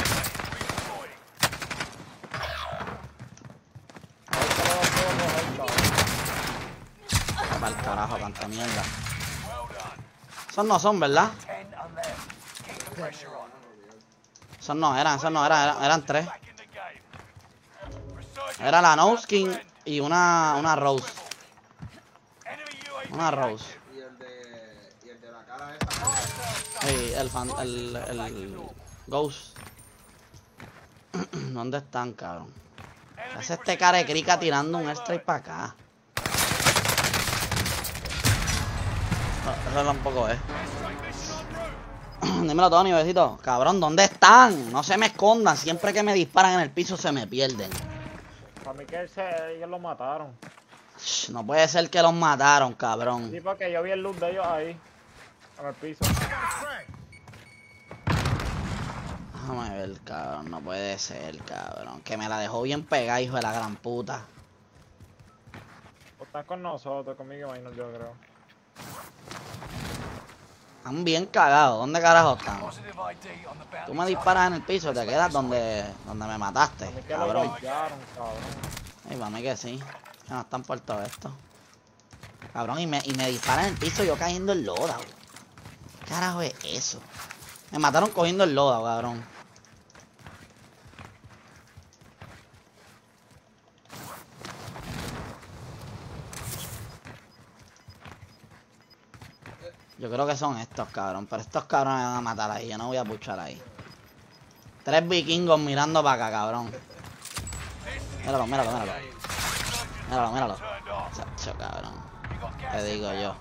Para el carajo, tanta mierda. Esos no son, ¿verdad? Esos no eran, esos no eran, eran, eran tres. Era la No Skin y una, una Rose. Una Rose. y el de y el de la cara esa. Sí, el fan, el, el Ghost. ¿Dónde están, cabrón? ¿Qué hace este cara de crica tirando un airstrike para acá? No, eso tampoco es. Dímelo, Tony, besito. Cabrón, ¿dónde están? No se me escondan. Siempre que me disparan en el piso se me pierden. Para mí que ese, ellos lo mataron. Shh, no puede ser que los mataron, cabrón. Sí, porque yo vi el loot de ellos ahí. En el piso. Déjame ver, cabrón. No puede ser, cabrón. Que me la dejó bien pegada, hijo de la gran puta. O están con nosotros, conmigo, imagino yo creo. Están bien cagados. ¿Dónde carajo están? Tú me disparas en el piso, te quedas donde, donde me mataste, Para mí que lo cabrón. golpearon, cabrón. Ay, para mí que sí. Que no están por todo esto. Cabrón, y me, y me disparan en el piso yo cayendo en loda. ¿Qué carajo es eso? Me mataron cogiendo el loda, cabrón. Yo creo que son estos, cabrón. Pero estos cabrones me van a matar ahí. Yo no voy a puchar ahí. Tres vikingos mirando para acá, cabrón. Míralo, míralo, míralo. Míralo, míralo. Chacho, cabrón. Te digo yo.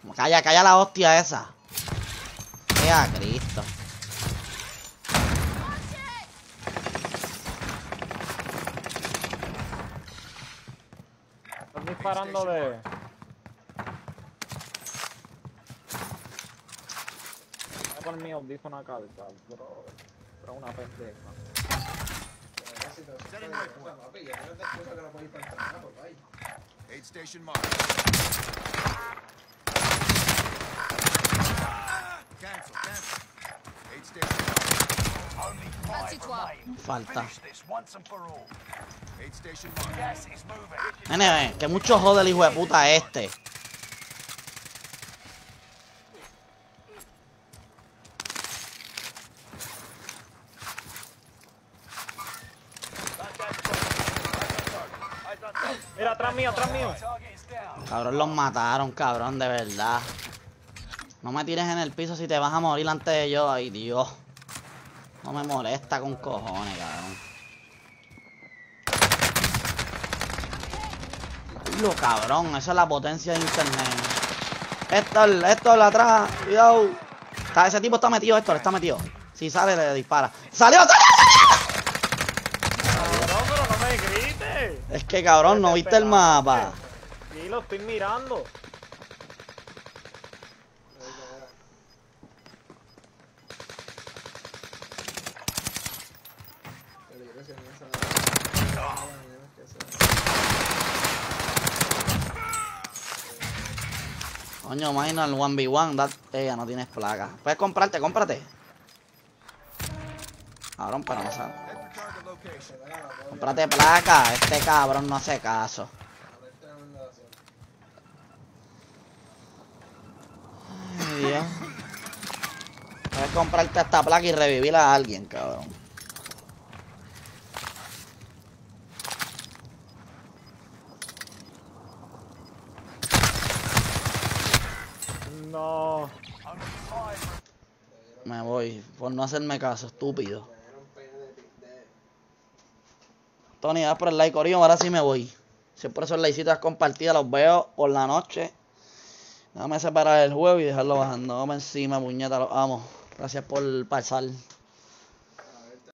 Calla, calla la hostia esa. ¡Ea, Cristo! Están disparando de... Voy a poner mi audífono acá, bro. Pero una pendeja. Aid station marked. Cancel, cancel. Aid station marked. Only five remain. Falta. Finish this once and for all. Aid station marked. Gas is moving. Nene, que mucho jode el hijo de puta este. Mira, atrás mío, atrás mío. Target is down. Cabrón, los mataron, cabrón, de verdad. No me tires en el piso si te vas a morir antes de yo. Ay, Dios. No me molesta con cojones, cabrón. Lo cabrón, esa es la potencia de internet. Héctor, Héctor, atrás, cuidado. Está, ese tipo está metido, Héctor, está metido. Si sale, le dispara. ¡Salió, salió, salió! Cabrón, pero no me grites. Es que, cabrón, no viste el mapa. Sí, lo estoy mirando. Coño, imagina el uno ve uno, that, ella no tienes placa. Puedes comprarte, cómprate. Cabrón, pero no sabe. Cómprate placa, este cabrón no hace caso. Ay, Dios. Puedes comprarte esta placa y revivir a alguien, cabrón. No. Me voy, por no hacerme caso, estúpido. Tony, das por el like, corillo, ahora sí me voy. Siempre son likecitas compartidas, los veo por la noche. Déjame separar el juego y dejarlo bajando. Vamos encima, puñeta, los amo. Gracias por pasar.